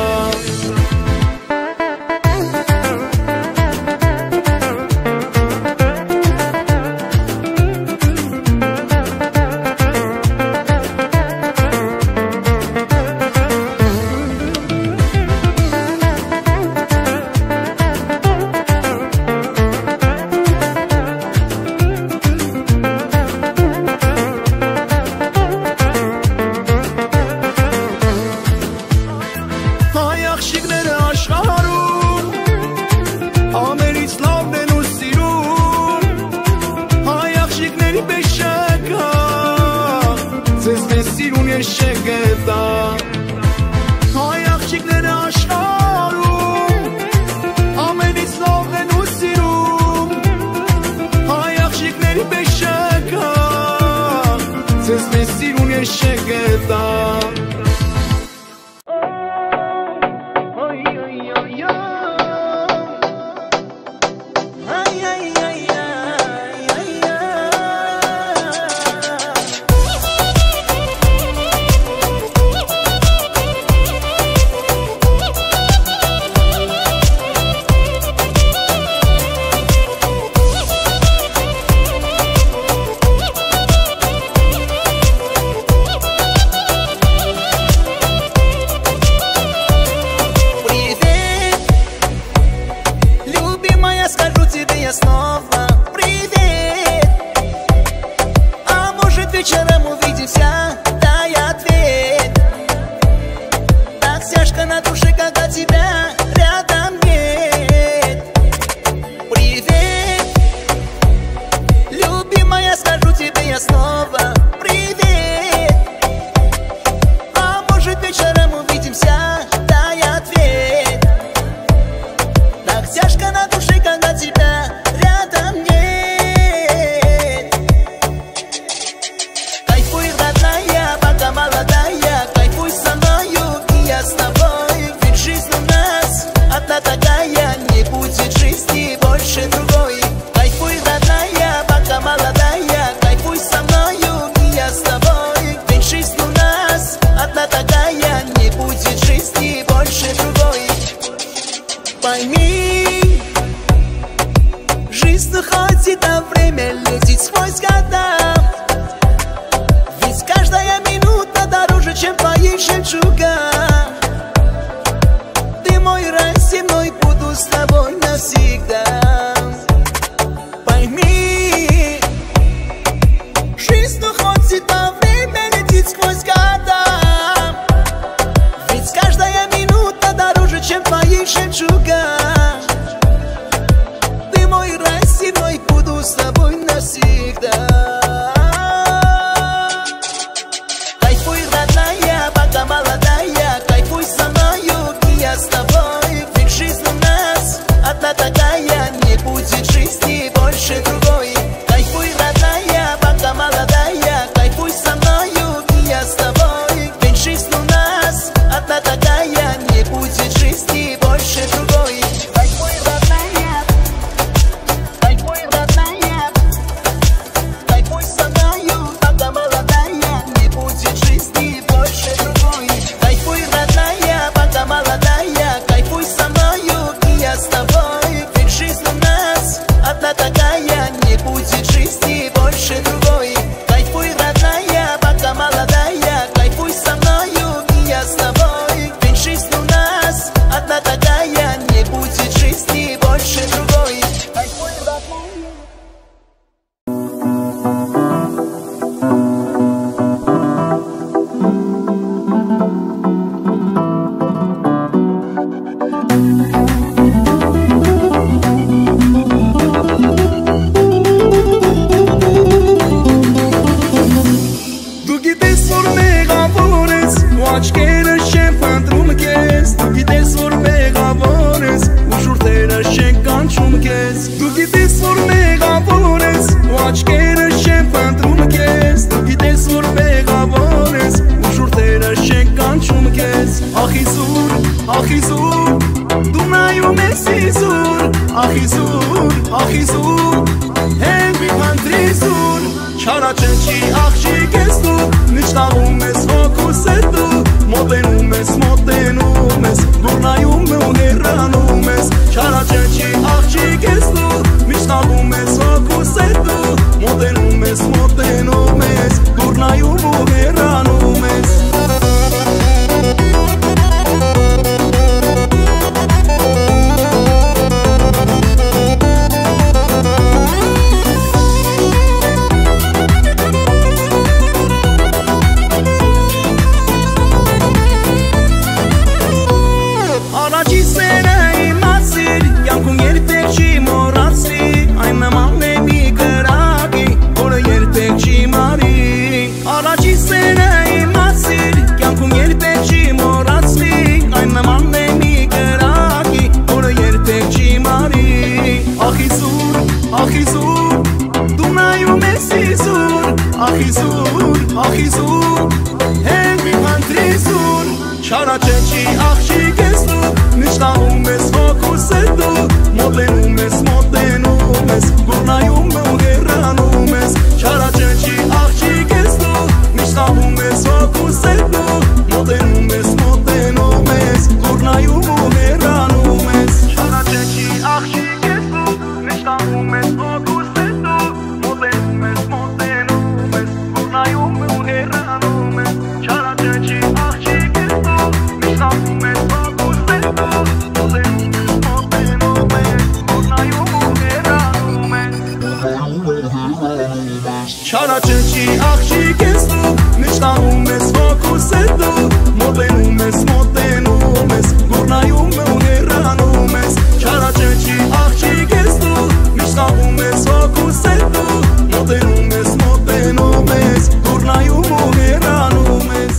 Такая не будет. ախ իզուր, դու նայում ես իզուր, ախ իզուր, ախ իզուր, հեն մի փանդրիզուր, չարաչնչի աղջիկ ես դու, նիչտաղում ես հոգուս է դու, մոտենում ես, մոտենում ես, դու նայում ու հեռանում ես, չարաչնչի աղջիկ ես դու, նիչտաղում ես հոգուս է դու, մոտենում ես, մոտենում ես, դու նայում ու հեռանում ես։ Չարաչնչի աղջիկ ես դու, նիչտաղում ես հոգուս է դու, մոտենում ես, մոտենում ես, դու նայում ու հեռանում ես, չարաչնչի աղջիկ ես դու, նիչտաղում ես հոգուս է դու, մոտենում ես, մոտենում ես, դու նայում ու հեռանում ես, չարաչնչի աղջիկ ես դու, նիչտաղում ես հոգուս է դու, մոտենում ես, մոտենում ես, դու նայում ու հեռանում ես, չարաչնչի աղջիկ ես դու, նիչտաղում ես հոգուս է դու, մոտենում ես, մոտենում ես, դու նայում ու հեռանում ես, չարաչնչի աղջիկ ես դու, նիչտաղում ես հոգուս է դու, մոտենում ես, մոտենում ես, դու նայում ու հեռանում ես, չարաչնչի աղջիկ ես դու, նիչտաղում ես հոգուս է դու, մոտենում ես, մոտենում ես, դու նայում ու հեռանում ես։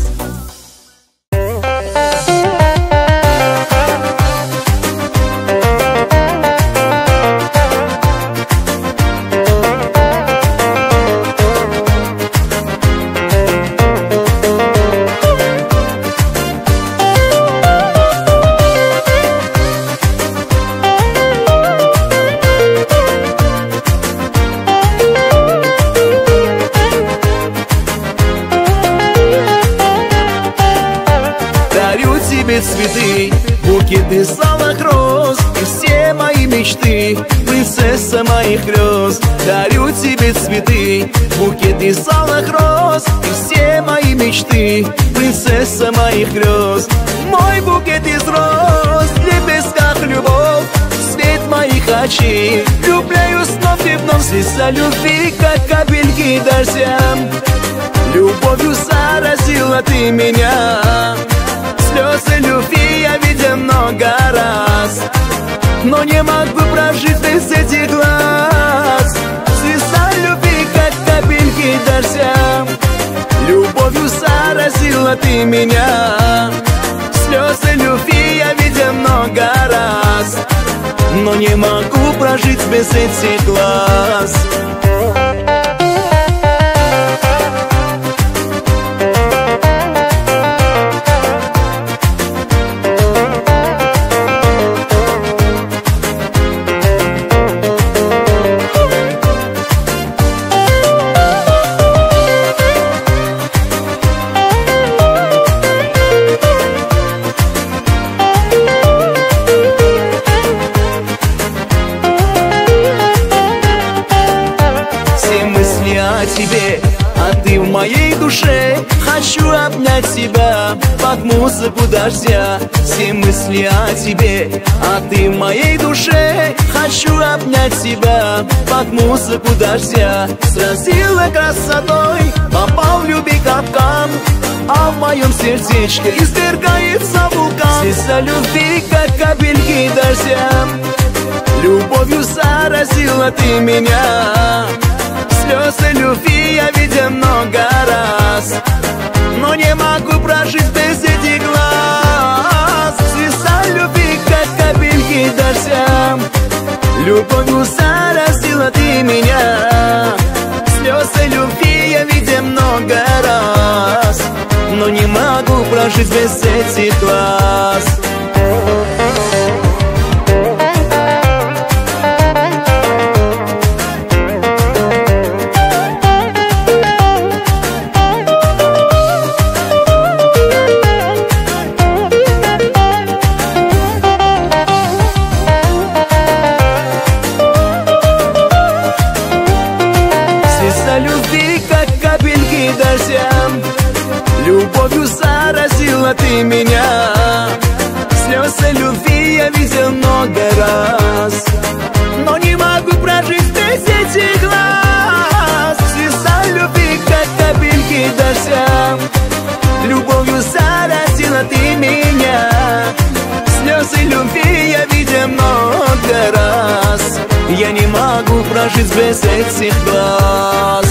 Цветы, букет из алых роз и все мои мечты, принцесса моих грез. Дарю тебе цветы, букет из алых роз и все мои мечты, принцесса моих грез. Мой букет из роз, в лепестках любовь, свет моих очей. Влюбляюсь вновь и вновь, слеза любви, как капельки дождя. Любовью заразила ты меня. Слезы любви я видел много раз, но не могу прожить без этих глаз. Слеза любви, как капельки дождя. Любовью заразила ты меня. Слезы любви я видел много раз, но не могу прожить без этих глаз. Тебе, а ты в моей душе. Хочу обнять тебя под музыку дождя. Все мысли о тебе, а ты в моей душе. Хочу обнять тебя под музыку дождя. Сразила красотой, попал в любви капкан, а в моем сердечке извергается вулкан. Слеза любви, как капельки дождя. Любовью заразила ты меня. Слезы любви я видел много раз, но не могу прожить без этих глаз. Слеза любви, как капельки дождя. Любовью заразила ты меня. Слезы любви я видел много раз, но не могу прожить без этих глаз. много раз, но не могу прожить без этих глаз. Звезда любви, как капельки дождя, любовью заразила ты меня. Слезы любви я видел много раз, я не могу прожить без этих глаз.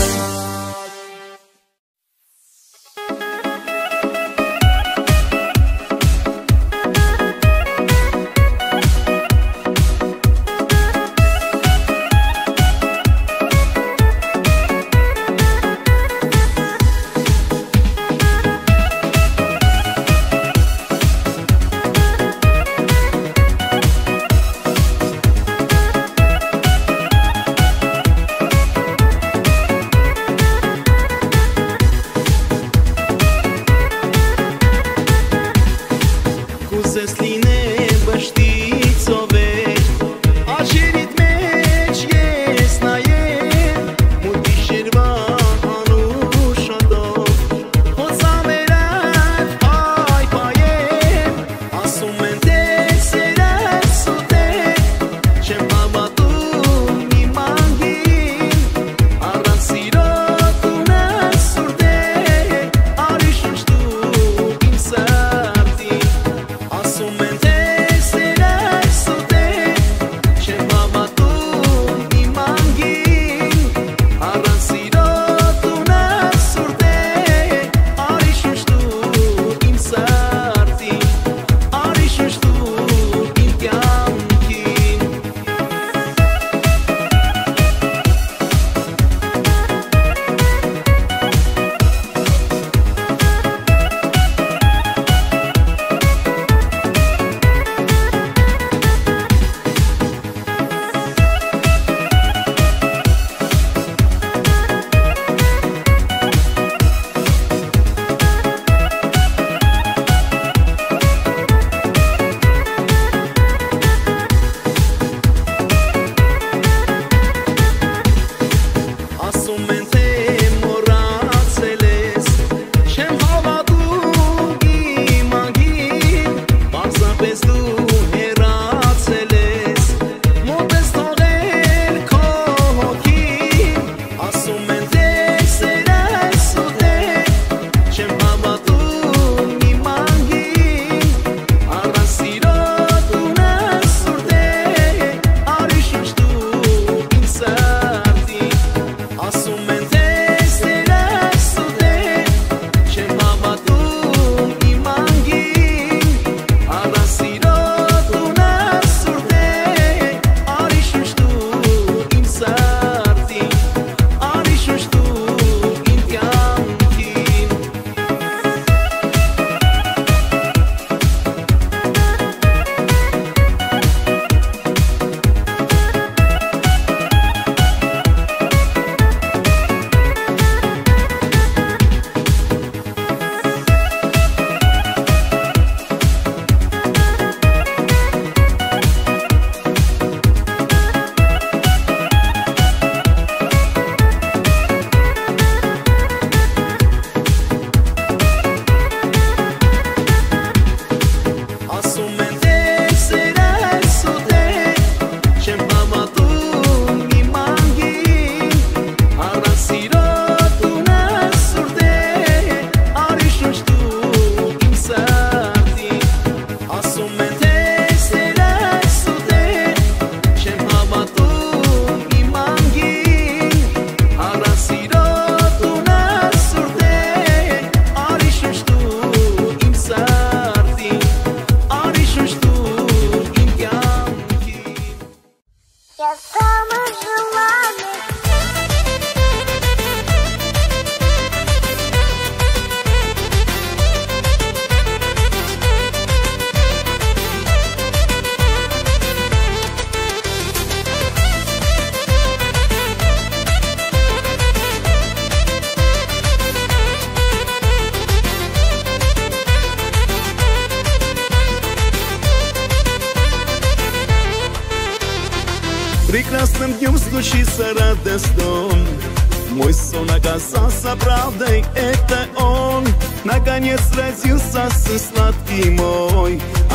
Прекрасным днем случится радость дом. Мой сон оказался правдой, это он. Наконец родился сын сладкий мой. А мы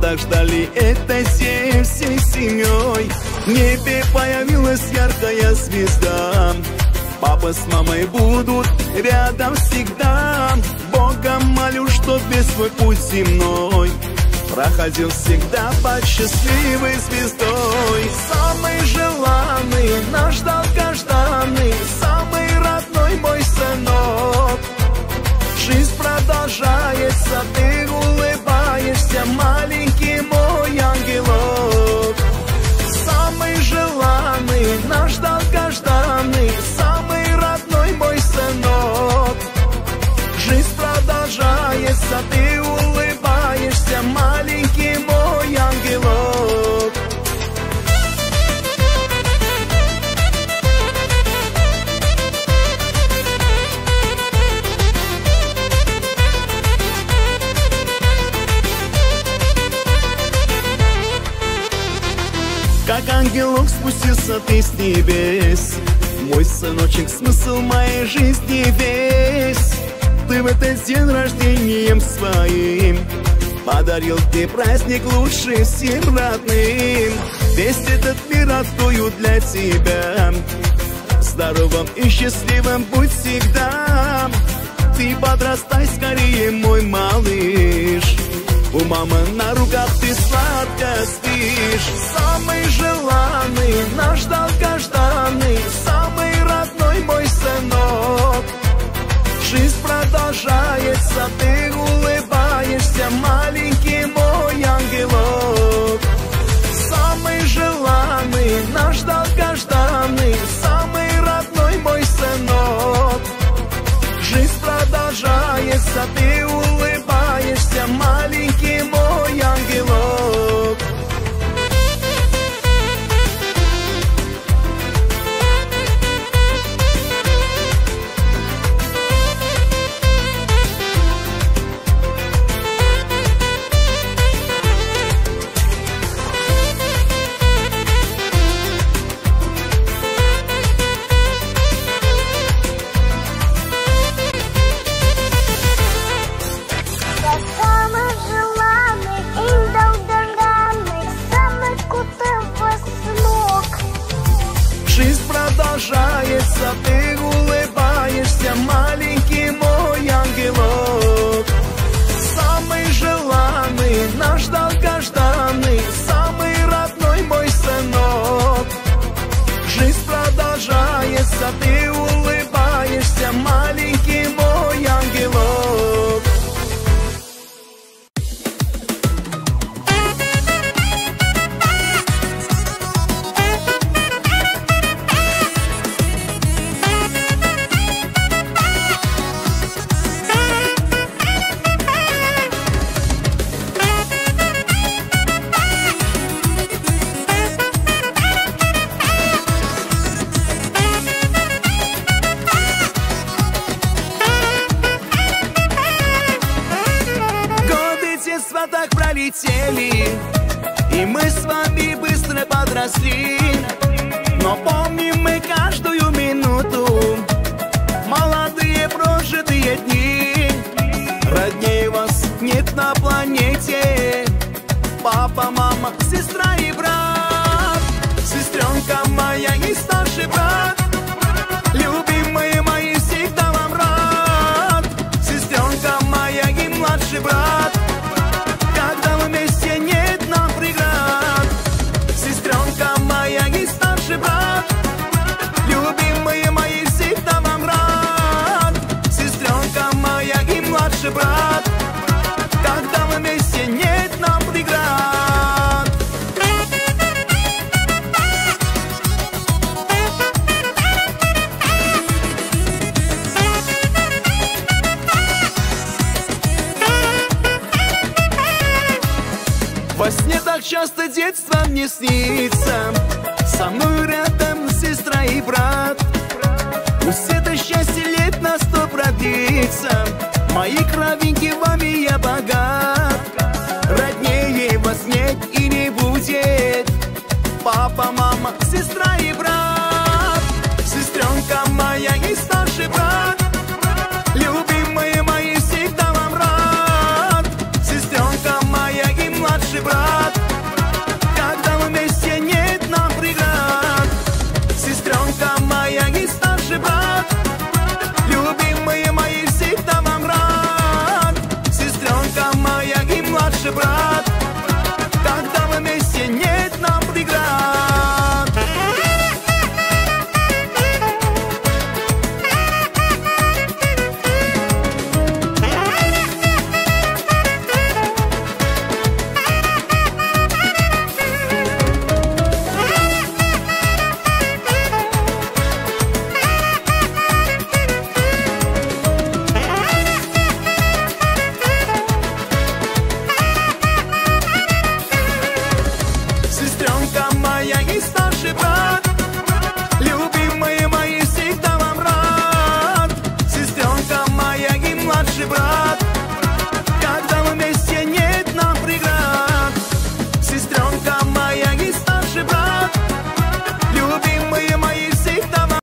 так ждали это всей всей семьей. В небе появилась яркая звезда. Папа с мамой будут рядом всегда. Бога молю, чтоб весь свой путь земной проходил всегда под счастливой звездой. Самый желанный, наш долгожданный, самый родной мой сынок. Жизнь продолжается, ты улыбаешься, маленький мой ангелок. Самый желанный, наш долгожданный, самый родной мой сынок. Жизнь продолжается, ты улыбаешься, маленький мой ангелок. Как ангелок спустился ты с небес, мой сыночек, смысл моей жизни весь. Ты в этот день рождением своим подарил ты праздник лучший всем родным. Весь этот мир открою для тебя, здоровым и счастливым будь всегда. Ты подрастай скорее, мой малыш, у мамы на руках ты сладко спишь. Самый желанный, наш долгожданный, самый родной мой сынок. Жизнь продолжается, ты улыбаешься, маленький мой ангелок. Самый желанный, наш долгожданный, самый родной мой сынок. Жизнь продолжается, ты улыбаешься, маленький мой ангелок. Продолжается, ты улыбаешься, маленький мой ангелок. Самый желанный, наш долгожданный, самый родной мой сынок. Жизнь продолжается, ты улыбаешься, маленький мой ангелок. Так пролетели, и мы с вами быстро подросли. Но помним мы каждую минуту, молодые прожитые дни. Роднее вас нет на планете, папа, мама, сестра и брат. Сестренка моя и старший брат, любимые мои, всегда вам рад. Сестренка моя и младший брат, брат, любимые мои, всегда вам рад. Сестренка моя и младший брат, когда мы вместе, нет нам преград. Во сне так часто детство мне снится, со мной рядом сестра и брат. Пусть это счастье лет на сто продлится, мои кровинки, вами я богат. Роднее вас нет и не будет, папа, мама, сестра